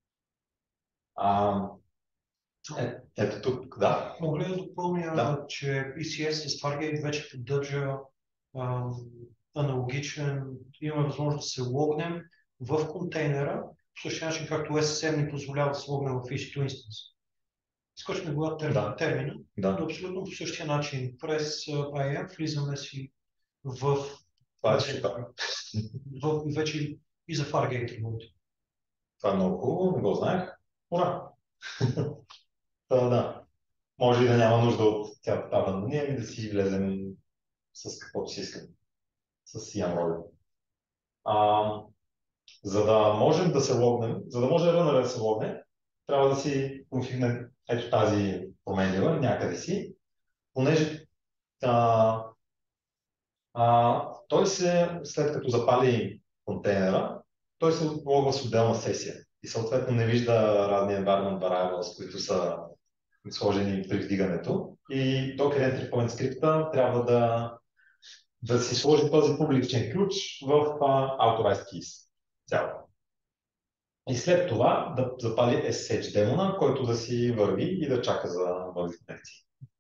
А, Е, ето тук, да. Мога ли да допълня, Да. че и си ес с Fargate вече поддържа ам, аналогичен, имаме възможност да се логнем в контейнера, по същия начин както Ес Ес Ем ни позволява да се логнем в и си ту Instance. Изкочваме глава термина, Да. термина, Да. но абсолютно по същия начин. През ай ем влизаме си в... Това е супер. в вече и за Fargate работи. Това е много хубаво, не го знаех. Ура! Та, да. Може и да няма нужда от цялата тази анония, ами да си влезем с каквото си искаме. С си ем роли. А, за да можем да се логнем, за да може рънър да се логне, трябва да си конфигнем ето тази променлива някъде си, понеже а, а, той се, след като запали контейнера, той се логва с отделна сесия и съответно не вижда разни environment variables, които са сложени при вдигането. И Docker Entry Point скрипта трябва да, да си сложи този публичен ключ в uh, Authorized Keys. Цяло. И след това да запали ес ес ейч демона, който да си върви и да чака за нови конекции.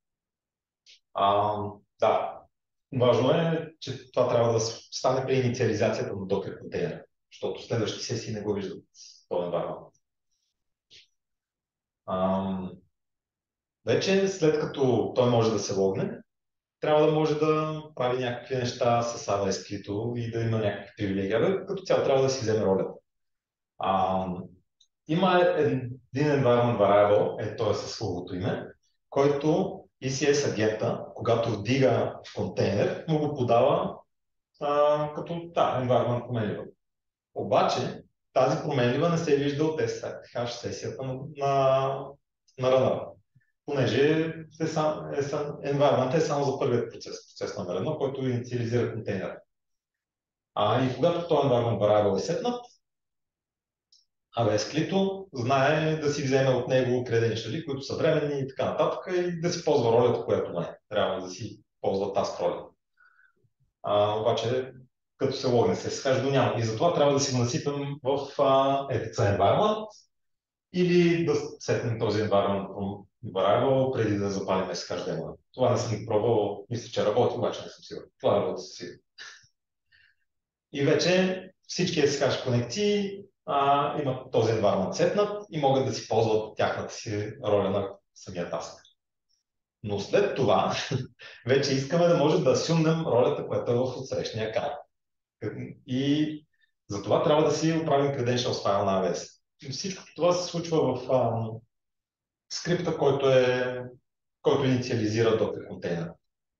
А, да, важно е, че това трябва да стане при инициализацията на Docker контейнера, защото следващи сесии не го виждат този environment. Ам, Вече след като той може да се логне, трябва да може да прави някакви неща с ей дабъл ю ес-клито и да има някакви привилегии. Абе, като цяло трябва да си вземе ролята. А, има един environment variable, е той е със словото име, който и си ес агента, когато вдига контейнер, му го подава а, като да, environment променлива. Обаче тази променлива не се вижда от ес ес ейч сесията на, на, на рънъра, понеже е сам, е сам, environment е само за първият процес, процес номер едно, който инициализира контейнера. А и когато този environment variable е сетнат, ей дабъл ю ес-клито знае да си вземе от него credentials, които са временни и така нататък, и да си ползва ролята, която не е. Трябва да си ползва task роля. А, обаче, като се логне се ес ес ейч го няма. И затова трябва да си го насипем в uh, и ти си environment или да сетнем този environment variable преди да запалим ес ес ейч демона. Това не съм го пробвал, мисля, че работи, обаче не съм сигурен. Това работи със сигурно. И вече всички ес ес ейч конекции а, имат този environment сетнат и могат да си ползват тяхната си роля на самия таск. Но след това вече искаме да може да асюмнем ролята, която е в отсрещния екран. И затова трябва да си оправим credentials файл на ей дабъл ю ес. Всичко това се случва в а, скрипта, който, е, който инициализира Docker контейнера.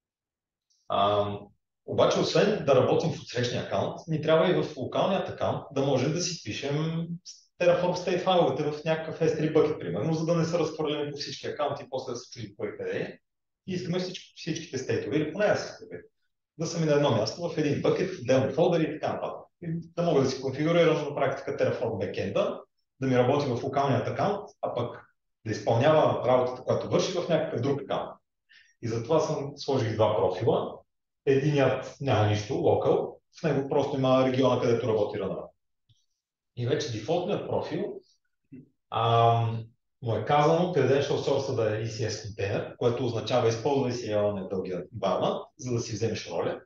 А, обаче, освен да работим в отсрещния акаунт, ни трябва и в локалният акаунт да можем да си пишем Terraform state файловете в някакъв ес три bucket, примерно, за да не са разхвърлени по всички акаунти и после да се чуди кой къде е. И искаме всички, всичките стейтове, или поне аз искаме, да са ми на едно място в един бъкет, в отделни фолдери и така нататък. И да мога да си конфигурирам на практика Terraform backend, да ми работи в локалният акаунт, а пък да изпълнява работата, която върши в някакъв друг акаунт. И затова съм сложих два профила. Единият няма нищо, локал, в него просто има региона, където работи рънъра. И вече дефолтният профил а, му е казано credential source да е и си ес контейнер, което означава използвай си на дългия environment, за да си вземеш роля.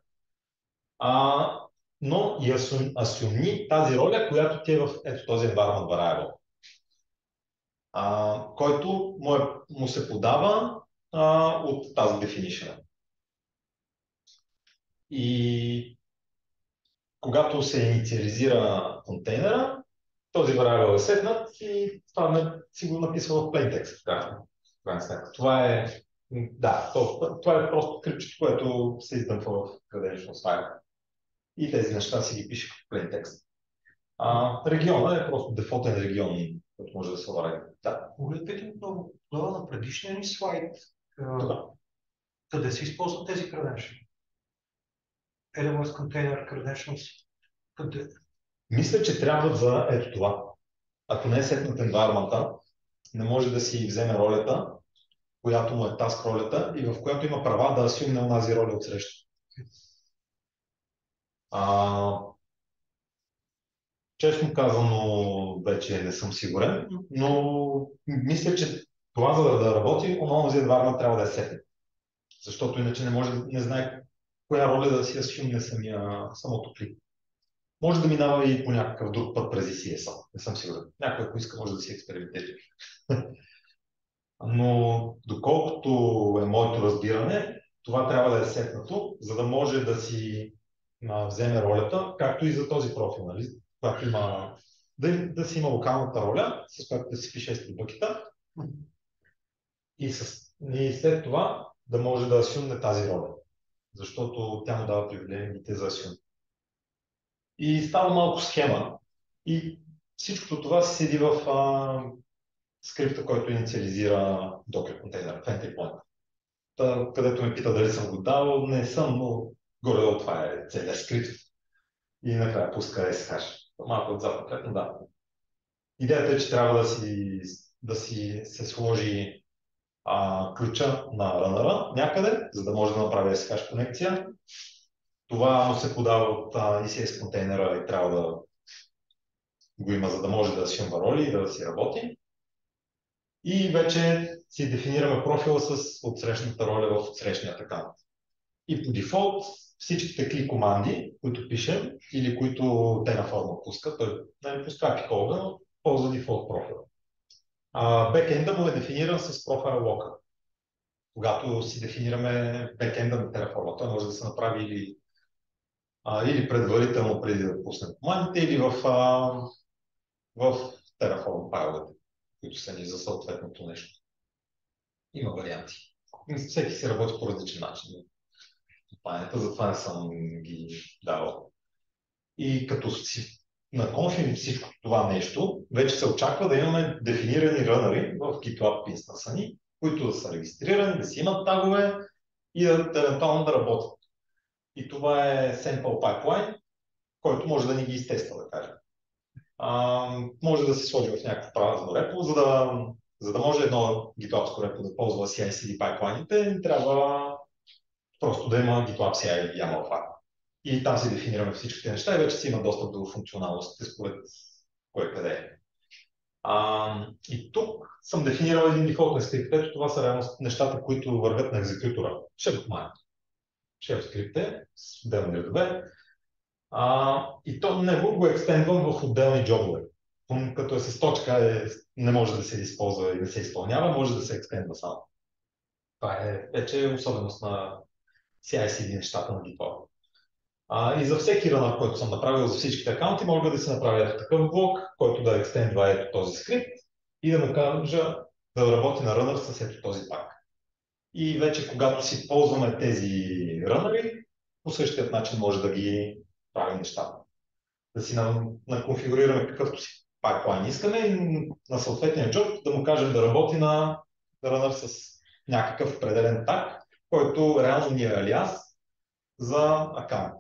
А, но и асюмни тази роля, която ти е в ето този environment variable, а, който му, е, му се подава а, от тази definition. И когато се инициализира контейнера, този variable е сетнат и това не, си го написва в plain text. Да, това е, да, това, това е просто крипчето, което се издъмпва в credentials файла. и тези неща си ги пише в plain текст. А, региона е просто дефолтен регион, който може да се вари. Да. Мога да питам отново, това на предишния ни слайд, а, Това. къде се използват тези credentials? ей дабъл ес Container Credentials, къде? Мисля, че трябва за ето това. Ако не е сетнат environment, не може да си вземе ролята, която му е task ролята и в която има права да асюмне онази роля от среща. А, честно казано, вече не съм сигурен, но мисля, че това, за да работи, онази environment трябва да е сетнат. Защото иначе не може, не знае коя роля да си асюмне самия, самото клик. Може да минава и по някакъв друг път през и си ес ел. Не съм сигурен. Някой, ако иска, може да си експериментира. Но доколкото е моето разбиране, това трябва да е сетнато, за да може да си а, вземе ролята, както и за този профил, нали? Когато има, да, да си има локалната роля, с която да си пише стрибъкета и, с, и след това да може да асюмне тази роля, защото тя му дава привилегиите за асюм. И става малко схема и всичкото това се седи в а, скрипта, който инициализира Docker контейнера, Entry Point. Та, където ме пита дали съм го дал, не съм, но горе-долу това е целият скрипт. И накрая пуска ес хаш. Малко отзад напред, но да. Идеята е, че трябва да си, да си се сложи а, ключа на рънъра някъде, за да може да направи ес хаш конекция. Това му се подава от а, и си ес контейнера и трябва да го има, за да може да сюмва роли и да си работи. И вече си дефинираме профила с отсрещната роля в отсрещният акаунт. И по дефолт всичките кли команди, които пишем или които Terraform пуска, той не пуска апиколга, но ползва дефолт профила. А бекенда му е дефиниран с профайл лока. Когато си дефинираме бекенда на Terraform, той може да се направи или, а, или предварително преди да пуснем командите, или в, а, в Terraform файловете, които са ни за съответното нещо. Има варианти. Всеки си работи по различен начин. Планета, затова не съм ги давал. И като си наконфим всичко това нещо, вече се очаква да имаме дефинирани рънъри в GitLab инстанса ни, които да са регистрирани, да си имат тагове и да, да евентуално да работят. И това е sample pipeline, който може да ни ги изтества, да кажем. А, може да се сложи в някакво празно репо, за да, за да може едно GitLab-ско репо да ползва си ай си ди пайплайните, трябва просто да има GitLab си ай YAML файл. И там си дефинираме всичките неща и вече си има достъп до функционалностите според кое къде е. А, и тук съм дефинирал един дефолтен скрипт, ето това са реално нещата, които вървят на екзекютора. Shell command. Shell скрипт е с отделни редове. А, и то него го екстендвам в отделни джобове. Като е с точка, е, не може да се използва и да се изпълнява, може да се екстендва само. Това е вече особеност на си ай си ди нещата на GitLab. А, и за всеки рънър, който съм направил за всичките акаунти, мога да се направя такъв блок, който да екстендва ето този скрипт и да му кажа да работи на рънър с ето този пак. И вече когато си ползваме тези рънъри, по същия начин може да ги правим нещата. Да си наконфигурираме какъвто си пайплайн искаме и на съответния джоб да му кажем да работи на рънър с някакъв определен таг, който реално ни е алиас за акаунт.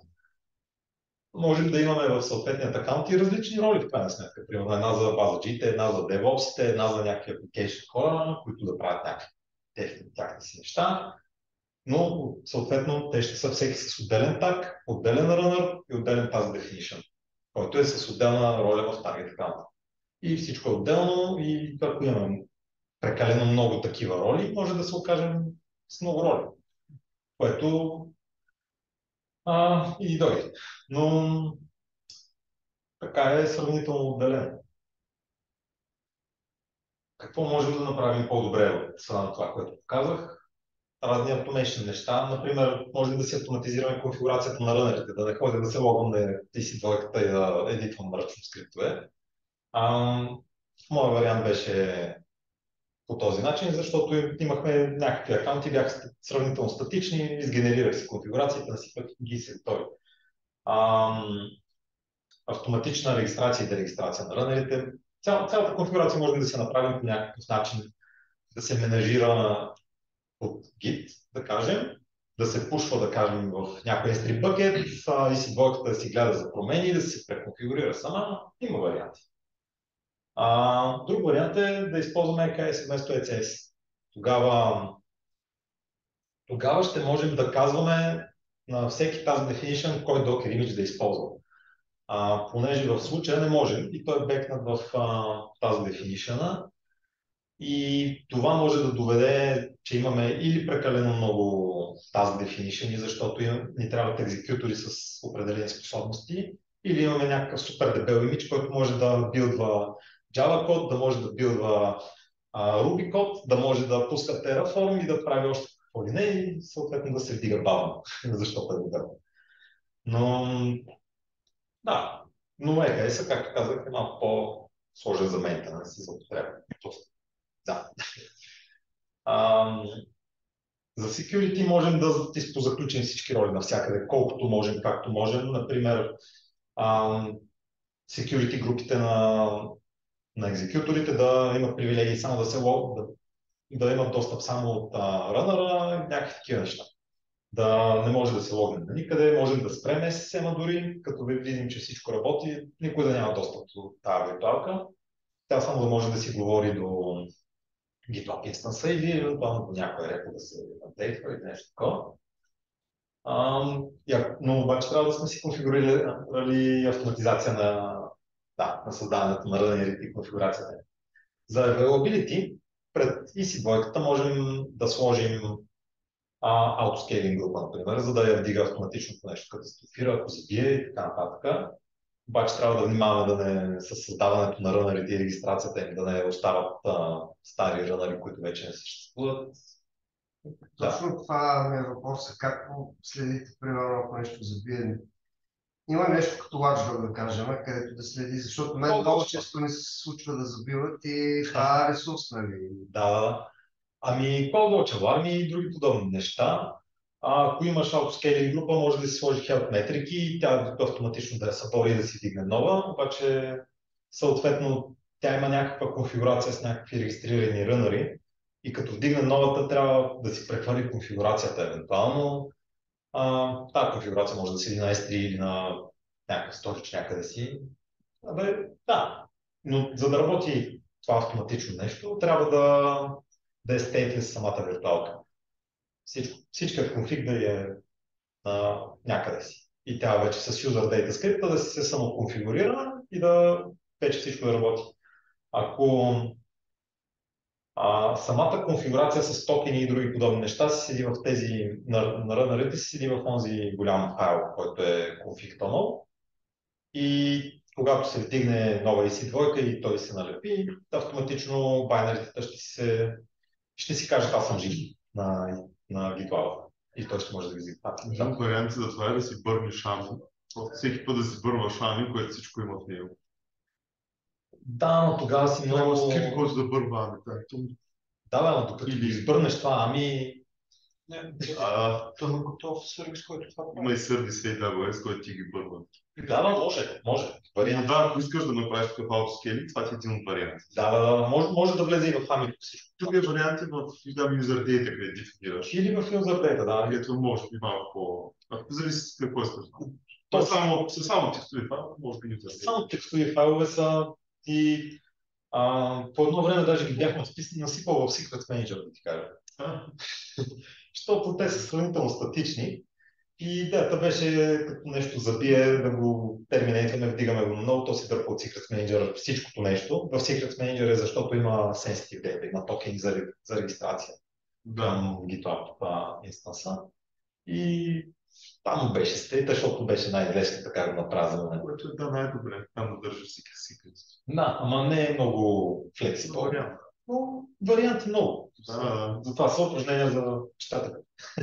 Можем да имаме в съответният акаунт и различни роли в крайна сметка. Примерно една за база джи-те, една за DevOps-ите, една за някакви application хора, които да правят някакви техни, тяхни си неща. Но съответно те ще са всеки с отделен таг, отделен runner и отделен task definition, който е с отделна роля в target акаунта. И всичко е отделно и ако имаме прекалено много такива роли, може да се окажем с много роли, което а, и дойде. Но така е сравнително отделено. Какво можем да направим по-добре от страна на това, което показах? Разни automation неща. Например, можем да си автоматизираме конфигурацията на рънерите, да не ходя да се логвам на ти си двойката и да едитвам ръчно скриптове. А, в моя вариант беше по този начин, защото имахме някакви акаунти, бяха сравнително статични, изгенерирах си конфигурациите, насипах ги си готови. ам, автоматична регистрация и дерегистрация на рънерите. Цял, цялата конфигурация може да се направи по някакъв начин, да се менажира от Git, да кажем, да се пушва, да кажем, в някой ес три бъкет и си двойката да си гледа за промени и да се преконфигурира сама. Има варианти. А, друг вариант е да използваме и кей ес вместо и си ес. Тогава, тогава ще можем да казваме на всеки тази definition кой Docker image да използва. А, понеже в случая не можем и той е бекнат в а, тази definition. И това може да доведе, че имаме или прекалено много тази definition, защото ни трябват екзекютори с определени способности, или имаме някакъв супер дебел имидж, който може да билдва Java код, да може да билдва а, Ruby код, да може да пуска Terraform и да прави още какво ли не и съответно да се вдига бавно, защото е дебел. Но да, но и кей ес, както казах, е малко по-сложен за мейнтенанс и за употреба. Да. А, за security можем да изпозаключим всички роли навсякъде, колкото можем, както можем. Например, а, security групите на, на екзекюторите да имат привилегии само да се лог, да, да имат достъп само от рънъра, някакви такива неща. Да не може да се логнем на никъде, можем да спрем ес ес ем-а дори, като видим, че всичко работи, никой да няма достъп до тази виртуалка. Тя само да може да си говори до GitLab инстанса или евентуално по някоя репо да се апдейтва или нещо такова. Но обаче трябва да сме си конфигурирали автоматизация на, да, на създаването на рънерите и конфигурацията. За availability пред и си двойката можем да сложим а, autoscaling група, например, за да я вдига автоматичното нещо, катастрофира, ако забие и така нататък. Обаче трябва да внимаваме да не със създаването на рънерите и регистрацията им да не остават а, стари рънери, които вече не съществуват. Точно да. Това ми е въпросът. Как следите, примерно, ако нещо забие? Има нещо като Watchdog, да кажем, където да следи, защото мен много често ми се случва да забиват и това е ресурс, нали? Да, ами CodeWatch, Alarm и други подобни неща. А, ако имаш autoscaling група, може да си сложи health метрики и тя автоматично да я събори и да си дигне нова, обаче съответно тя има някаква конфигурация с някакви регистрирани рънери и като вдигне новата трябва да си прехвърли конфигурацията евентуално. А, тази конфигурация може да седи на ес три или на някакъв сторич някъде си. Абе, да, но за да работи това автоматично нещо, трябва да, да е stateless самата виртуалка. Всичко, всичкият конфиг да е а, някъде си. И тя вече с user data script да се самоконфигурира и да вече всичко да работи. Ако а, самата конфигурация с токени и други подобни неща си седи в тези, на, на рънерите си седи в този голям файл, който е config.toml и когато се вдигне нова и си двойка и той се налепи, автоматично байнерите ще, се, ще си каже, аз съм жив на, на GitLab. И той ще може да ги изиграе. Един вариант за това е да си бърнеш ами. Всеки път да си бърваш ами, което всичко има в него. Да, но тогава си много... Няма скрипт, който да бърва ами. Да, да, но докато Или... избърнеш това ами... Не, а, това е готов сервис, който това има и сервис в ей дабъл ес, който ти ги бърва. Да, да, може, може. Вариант. Да, ако искаш да направиш такъв autoscaling, това ти е един от вариантите. Да, да, да, може, може да влезе и в ами всичко. Другия вариант е в user data, където дефинираш. Или в user data, да. Където може би малко по... Зависи какво искаш. То само, само текстови файлове, може би user data. Само текстови файлове са и а, по едно време даже ги бяхме насипал в Secret Manager, да ти кажа. Защото те са сравнително статични. И идеята беше като нещо забие, да го терминейтваме, вдигаме го много, то си дърпа от Secret Manager всичкото нещо. В Secret Manager е защото има sensitive data, има токени за, за регистрация да. Към GitLab това инстанса. И там беше стейта, защото беше най-лесно така го направя. Което е да най-добре, там да държиш Secret. Да, ама не е много флексибъл. Вариант. Но варианти много. Да. Затова са упражнения за читателя.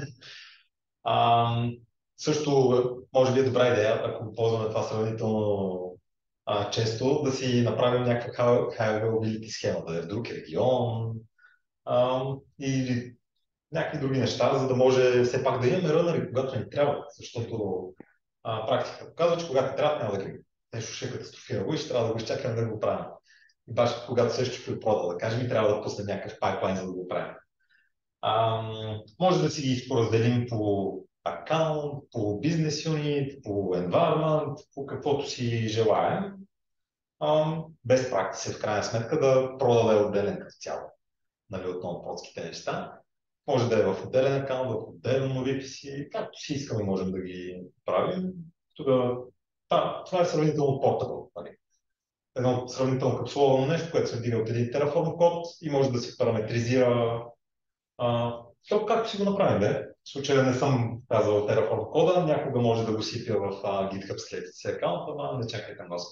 А, също, може би е добра идея, ако ползваме това сравнително а, често, да си направим някаква high availability схема, да е в друг регион а, или някакви други неща, за да може все пак да имаме рънери, когато ни трябва, защото А, практика показва, че когато трябва, няма да ги нещо ще е катастрофирало и ще трябва да го изчакаме да го правим. И баш когато също ще прода, да кажем, и трябва да пуснем някакъв пайплайн, за да го правим. А, може да си ги поразделим по аккаунт, по бизнес юнит, по environment, по каквото си желаем. Um, без практика в крайна сметка да прода да е отделен като цяло, нали, от non-продските неща. Може да е в отделен аккаунт, в отделно ви пи си, както си искаме можем да ги правим. Тогава, да, това е сравнително portable. Нали. Едно сравнително капсуловано нещо, което се вдига от един Terraform код и може да се параметризира а, то както си го направим, бе. В случая не съм казал Terraform кода, някога може да го сипя в а, GitHub след си аккаунт, ама не чакайте нас.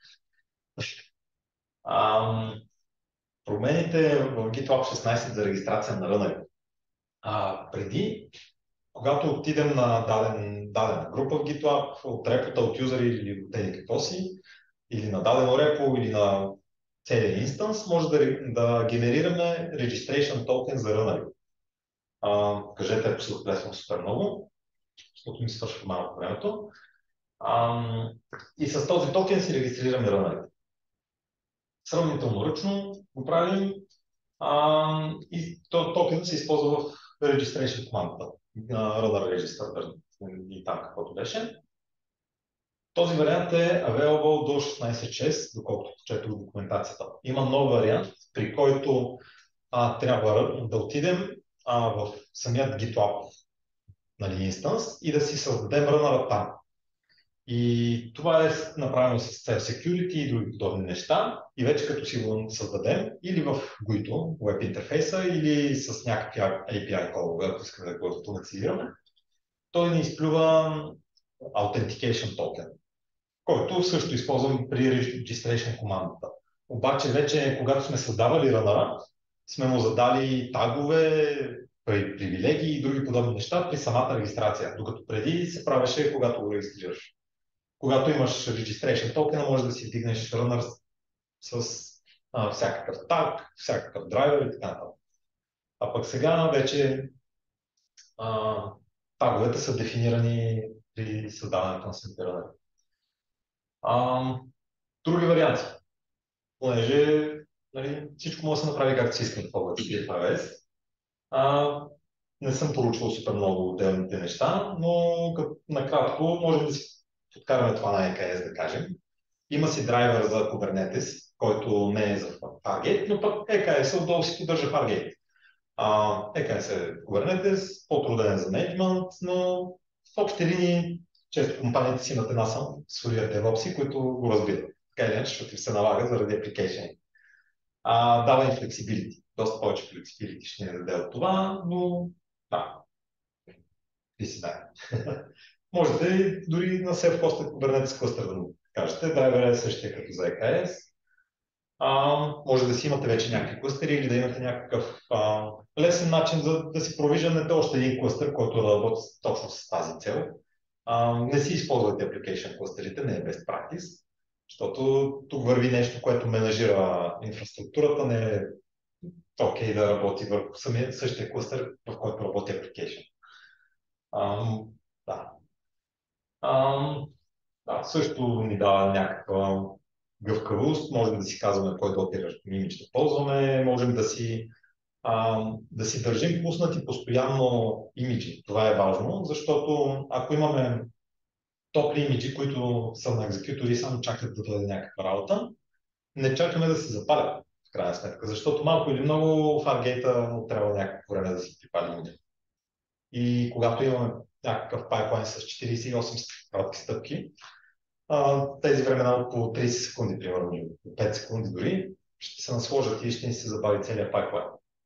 Um, промените в GitLab шестнайсет за регистрация на рънари. А, преди, когато отидем на даден, дадена група в GitLab, от репота, от юзери или от еди какво си, или на дадено репо, или на целия инстанс, може да, да генерираме registration токен за рънари. А, кажете, ако се отплесвам супер много, защото ми свършва малко времето. А, и с този токен си регистрираме рънарите. Сравнително ръчно го правим а, и то, токен се използва в registration командата, на runner register и там каквото беше. Този вариант е available до шестнайсет точка шест, доколкото прочетох документацията. Има нов вариант, при който а, трябва да отидем а, в самият GitLab, нали, инстанс и да си създадем рънъра там. И това е направено с цел security и други подобни неща. И вече като си го създадем или в GUI-то, веб интерфейса, или с някакви ей пи ай колове, ако искаме да го автоматизираме, той ни изплюва Authentication токен, който също използвам при Registration командата. Обаче вече, когато сме създавали рънъра, сме му задали тагове, привилегии и други подобни неща при самата регистрация, докато преди се правеше, когато го регистрираш. Когато имаш registration токена, може да си вдигнеш рънър с а, всякакъв таг, всякакъв драйвер и така нататък. А пък сега вече а, таговете са дефинирани при създаването на самите рънъри. Други варианти. Понеже, нали, всичко може да се направи както си искам в областта ей пи ес. А, не съм поручвал супер много отделните неща, но накратко можем да си подкараме това на и кей ес, да кажем. Има си драйвер за Kubernetes, който не е за Fargate, но пък и кей ес отдолу си поддържа Fargate. А, и кей ес е Kubernetes, по-труден е за менеджмент, но в общи линии често компаниите си имат една сам своя DevOps, които го разбират. Така или иначе, защото им се налага заради application. А, дава им flexibility. Доста повече flexibility ще ни даде от това, но да. И си да. Можете дори на self-hosted Kubernetes клъстър да му кажете. Драйвер е същия като за и кей ес. А, може да си имате вече някакви клъстери или да имате някакъв а, лесен начин за да си провиждате още един клъстър, който да работи точно с тази цел. А, не си използвате application клъстерите, не е best practice, защото тук върви нещо, което менажира инфраструктурата, не е окей okay да работи върху самия същия клъстър, в който работи application. А, да. А, да, също ни дава някаква гъвкавост, можем да си казваме кой дотиращ имидж да ползваме, можем да си, а, да си държим пуснати постоянно имиджи. Това е важно, защото ако имаме топли имиджи, които са на екзекютори и само чакат да дойде някаква работа, не чакаме да се запалят в крайна сметка, защото малко или много Fargate му трябва някакво време да си припали имиджа. И когато имаме някакъв пайплайн с четирийсет и осем кратки стъпки, тези времена от по трийсет секунди, примерно, пет секунди дори, ще се насложат и ще ни се забави целият пайплайн.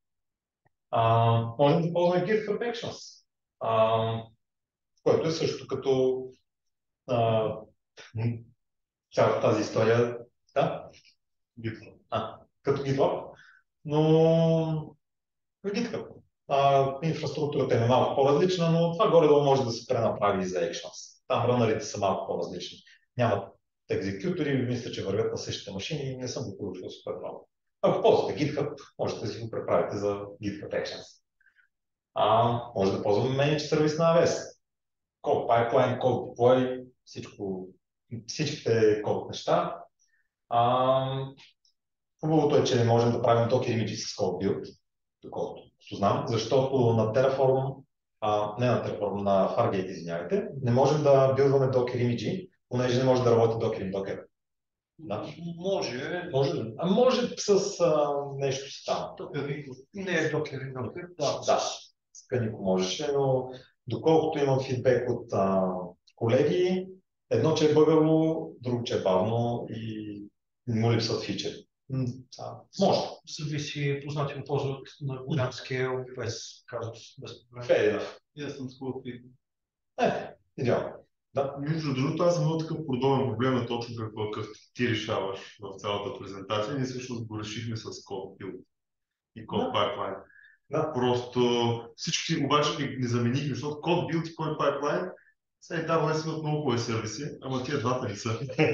Можем да ползваме GitHub Actions, а, което е също като а, цялата тази история, да? GitHub. А, като GitHub, но в GitHub. А, инфраструктурата е малко по-различна, но това горе-долу може да се пренаправи и за Actions. Там рънарите са малко по-различни. Нямат екзекютори, мисля, че вървят на същите машини и не съм го получил супер много. Ако ползвате GitHub, можете да си го преправите за GitHub Actions. А, може да ползваме Managed Service на ей ви ес. Code Pipeline, Code Deploy, всичко, всичките код неща. А, хубавото е, че не можем да правим Docker имиджи с code build, доколкото знам, защото на Terraform, а, не на Terraform, на Fargate, извинявайте, не можем да билдваме Docker имиджи, понеже не може да работи Docker in Docker. Да. Може. Може, а може с а, нещо си там. Не е Docker, Docker. Да, да, с Канико можеше, но доколкото имам фидбек от а, колеги, едно, че е бъгаво, друго, че е бавно и му липсват фичери. Може. Зависи, познати го ползват на голям скейл, без казус, без проблем. Фейда. И аз съм скоро фиг. Е, идеално. Да. Между другото, аз имам такъв подобен проблем на точно какво какъв ти решаваш в цялата презентация. Ние всъщност го решихме с код build и код Да. pipeline. Да. Просто всички обаче не, не заменихме, защото код build и код pipeline сега и там имат много хубави сервиси, ама тия двата не са.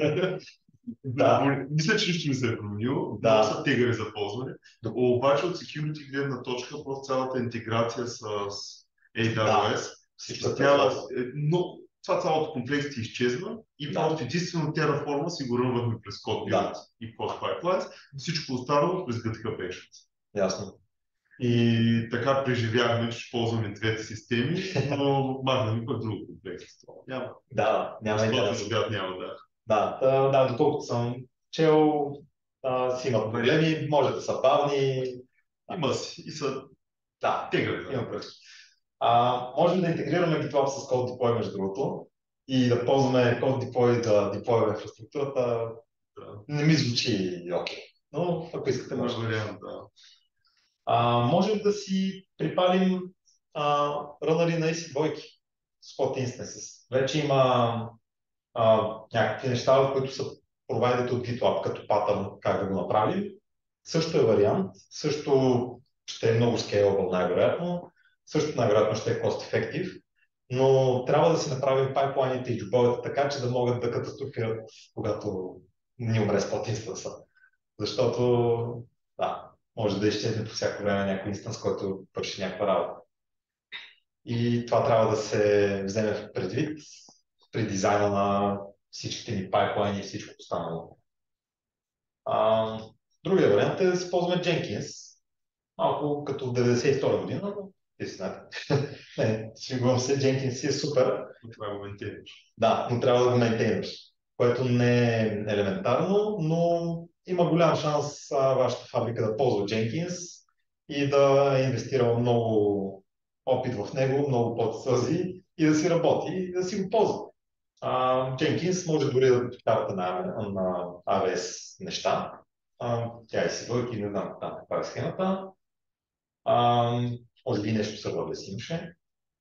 Да. Мисля, че нищо не се е променило, Да. но са тегари за ползване. Обаче от security гледна точка, просто цялата интеграция с ей дабъл ю ес, Всичко тя, но това цялото комплексите изчезва и Да. просто единствено Terraform си го рънвахме през код build Да. и код pipelines, всичко останало през GitHub Actions. Ясно. И така преживяхме, че ще ползваме двете системи, но махнаме пък друго комплексно. Няма. Да, няма интерес. Свят няма, да. Да, да, да, доколкото съм чел, а, си имат проблеми, може да са бавни. Има си и са Да, тегари. Да. има пръст. А, можем да интегрираме GitLab с Code Deploy, между другото, и да ползваме Code Deploy да деплойваме инфраструктурата. Да. Не ми звучи окей, но ако искате, Има може. вариант, да. А, можем да си припалим а, рънари на ей си двойки, Spot Instances. Вече има а, някакви неща, които са провайдете от GitLab като патърн, как да го направим. Също е вариант, също ще е много scalable най-вероятно, също най-вероятно ще е cost-effective, но трябва да си направим пайплайните и джобовете така, че да могат да катастрофират, когато ни умре Spot Instance. Защото, да, може да изчезне по всяко време някой инстанс, който върши някаква работа. И това трябва да се вземе в предвид при дизайна на всичките ни пайплайни и всичко останало. А, другия вариант е да се ползваме Jenkins. Малко като в деветдесет и втора година, но ти си знаете. Не, шегувам се, Jenkins си е супер. Но това го ментейниш. Да, но трябва да го ментейнаш, което не е елементарно, но има голям шанс а, вашата фабрика да ползва Jenkins и да е инвестирала много опит в него, много подсъзи и да си работи и да си го ползва. Uh, Jenkins може дори да вкарате на, на ей ви ес неща. Uh, тя е си двойки, не знам там каква е схемата. Uh, може би нещо серверлес имаше.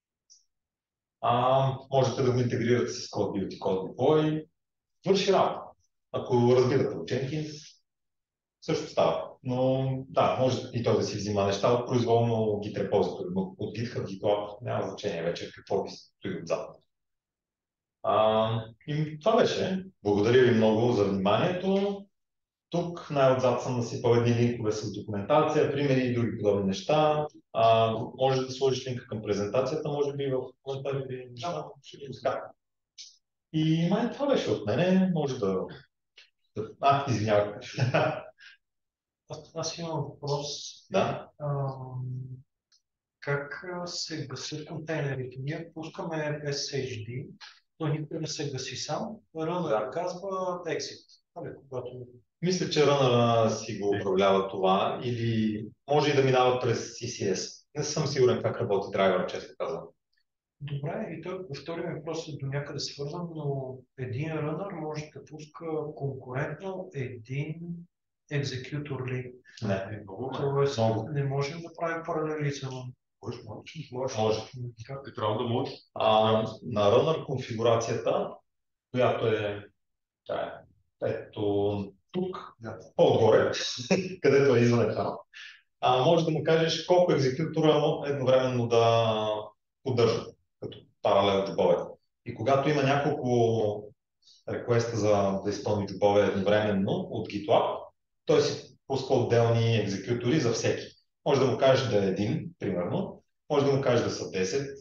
Uh, можете да го интегрирате с Code Build и Code Deploy. Върши работа. Ако разбирате от Jenkins, също става. Но да, може и той да си взима неща от произволно Git репозитори, но от GitHub, GitLab няма значение вече какво ви стои отзад. А, и това беше. Благодаря ви много за вниманието. Тук най-отзад съм насипал едни линкове с документация, примери и други подобни неща. А, може да сложиш линка към презентацията, може би в коментарите. Да. И май това беше от мене. Може да... А, извинявайте. Аз, аз имам въпрос. Да. А, как се гасят контейнерите? Ние пускаме ес ейч ди, но никой не се гаси сам. Runner да. казва exit. Абе, когато... Мисля, че рънъра си го управлява това или може и да минава през си си ес. Не съм сигурен как работи драйвер, често казвам. Добре, и той, втория ми въпрос е до някъде свързан, но един рънър може да пуска конкурентно един екзекютор ли? Не, Тоест, много. не можем да правим паралелизъм. Може, може. Може. може. Е, трябва да може. А, на рънър конфигурацията, която е, е ето тук, да. По-отгоре, където е извън екрана, а, може да му кажеш колко екзекютора едновременно да поддържа като паралел джобове. И когато има няколко реквеста за да изпълни джобове едновременно от GitLab, той си пуска отделни екзекютори за всеки. Може да му кажеш да е един, примерно, може да му кажеш да са десет,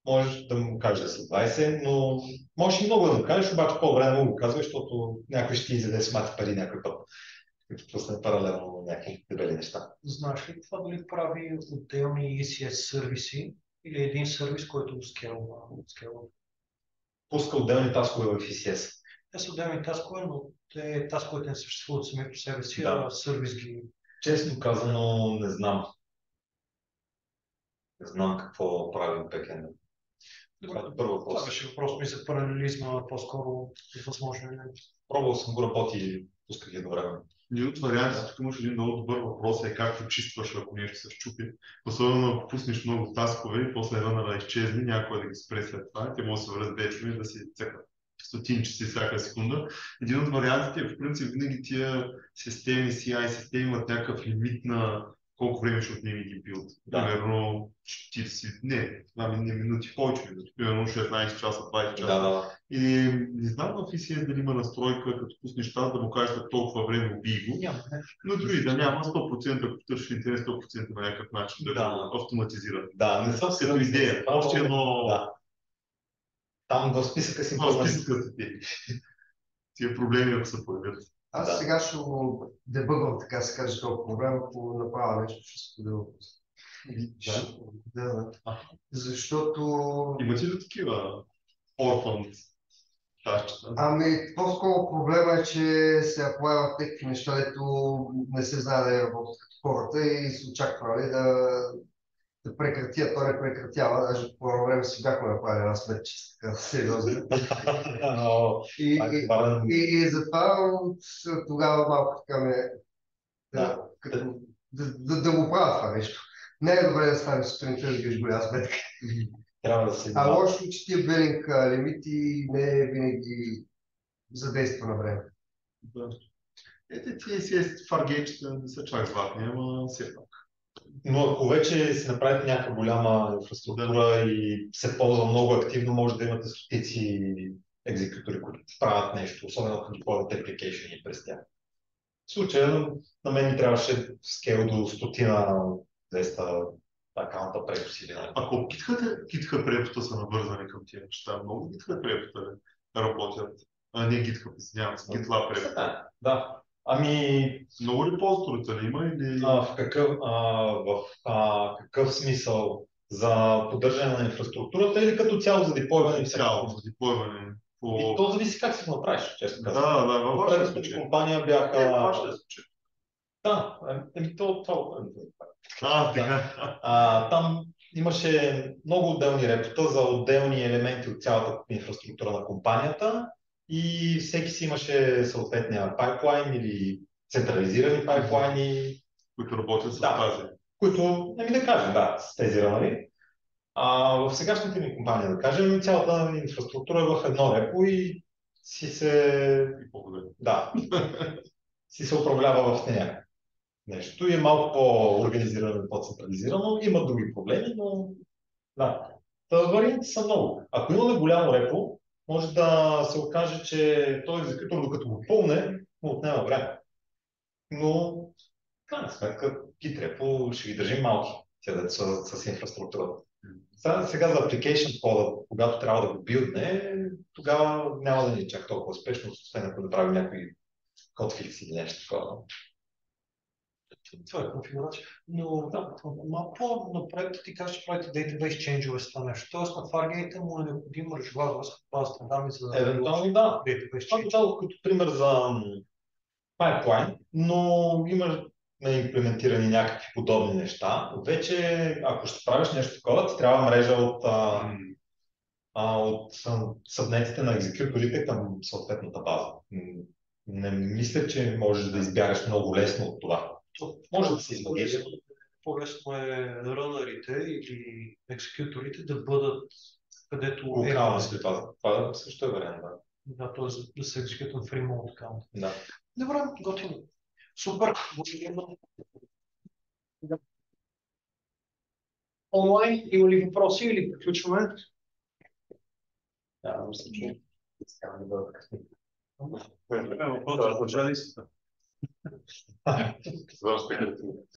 можеш да му кажеш да са двайсет, но можеш и много да му кажеш, обаче по-време му го казваш, защото някой ще ти изяде смати пари някой път, като пусне паралелно някакви дебели неща. Знаеш ли това дали прави отделни и си ес сервиси или един сервис, който го скелва? скелва? Пуска отделни таскове в и си ес. Те са отделни таскове, но те тасковете не съществуват сами по себе си, Да. а сервис ги... Честно казано, не знам. Не знам какво прави бекенда. Това е първо въпрос. Това беше въпрос ми за паралелизма, по-скоро възможно ли. Пробвал съм го работи и пусках едновременно. Един от вариантите, тук имаш един много добър въпрос, е как почистваш, ако нещо се щупи. Особено ако пуснеш много таскове и после едва да изчезне, някой да ги спре след това, те могат да се върнат вече и да си цъкат стотинчици всяка секунда. Един от вариантите е, в принцип, винаги тия системи, си ай системи имат някакъв лимит на колко време ще отнеме ги билд. Да. Примерно четирийсет, не, това ми не минути, повече минути, примерно шестнайсет часа, двайсет часа. Да, да. Или не знам в и си ес дали има настройка, като пуснеш тази, да му кажеш след толкова време убий го. Няма, не. Но дори да няма сто процента, ако търсиш интерес, сто процента на някакъв начин да, Да. го автоматизират. Да, не съм Като сигурен. идея. Още едно... Да. Там в списъка си В списъка са ти. Тия проблеми, ако се появят. Аз Да. сега ще го дебъгвам, така се каже, този проблем, ако направя нещо, ще споделя. Да, да, да. Защото... Имате ли такива орфан тащата? Ами, по-скоро проблема е, че се появят някакви неща, дето не се знае да работят като хората и се очаква, нали, да, да прекратят, то не прекратява, даже по едно време си бяхме направили една сметчица, така сериозно. И, и, и, и затова от тогава малко така ме... Да, като, да, да, да го правя това нещо. Не е добре да стане сутринта да видиш голяма сметка. Трябва да се... А лошо, че тия белинг лимити не винаги задейства на време. Да. Ете, тия си ес фаргейчета не са чак златни, ама все пак. Но ако вече си направите някаква голяма инфраструктура и се ползва много активно, може да имате стотици екзекутори, които правят нещо, особено ако deployват application през тях. В случая на мен ми трябваше скейл до стотина двеста акаунта препоси или нещо. Ако GitHub препота са навързани към тия неща, много GitHub препота работят, а не GitHub, извинявам се, GitLab препота. Да. Ами... Много репозиторите ли има или... А, в какъв, а, в а, какъв смисъл? За поддържане на инфраструктурата или като цяло за деплойване и цяло за деплойване? По... И то зависи как си го направиш, честно казвам. Да, да, във вашия Предната случай. компания бяха... Е, във вашия случай. Да, еми то това... А, така. А, там имаше много отделни репота за отделни елементи от цялата инфраструктура на компанията и всеки си имаше съответния пайплайн или централизирани пайплайни, които работят с да, тази. Които, не ми да кажем, да, с тези ранали. А в сегашната ми компания, да кажем, цялата инфраструктура е в едно репо и си се... Да, си се управлява в нея. Нещо и е малко по-организирано и по-централизирано. Има други проблеми, но да. Та варианти са много. Ако имаме голямо репо, може да се окаже, че този екзекутор, докато го пълне, му отнема време. Но, в крайна сметка, Git репо ще ги държим малки, тя с, с инфраструктурата. Сега за application кода, когато трябва да го билдне, тогава няма да ни чак толкова успешно, освен ако направим някой хотфикс или нещо такова. Това е конфигурация. Но да, малко по-напред ти кажеш, че правите database change-ове с това нещо. Тоест на Fargate му е необходимо мрежова връзка с базата данни за да евентуално да. database Това начало като пример за пайплайн, но има имплементирани някакви подобни неща. Вече, ако ще правиш нещо такова, ти трябва мрежа от, а, а, от съвнетите на екзекуторите към съответната база. Не мисля, че можеш да избягаш много лесно от това. Може да се измагиш. По-лесно е рънърите или екзекуторите да бъдат където локално след това. Това също е вариант, да. Да, т.е. да се екзекутват в remote аккаунт. Да. Добре, готино. Супер. Онлайн има ли въпроси или приключваме? Да, мисля, че искам да бъда късни. Въпросът е за журналистите.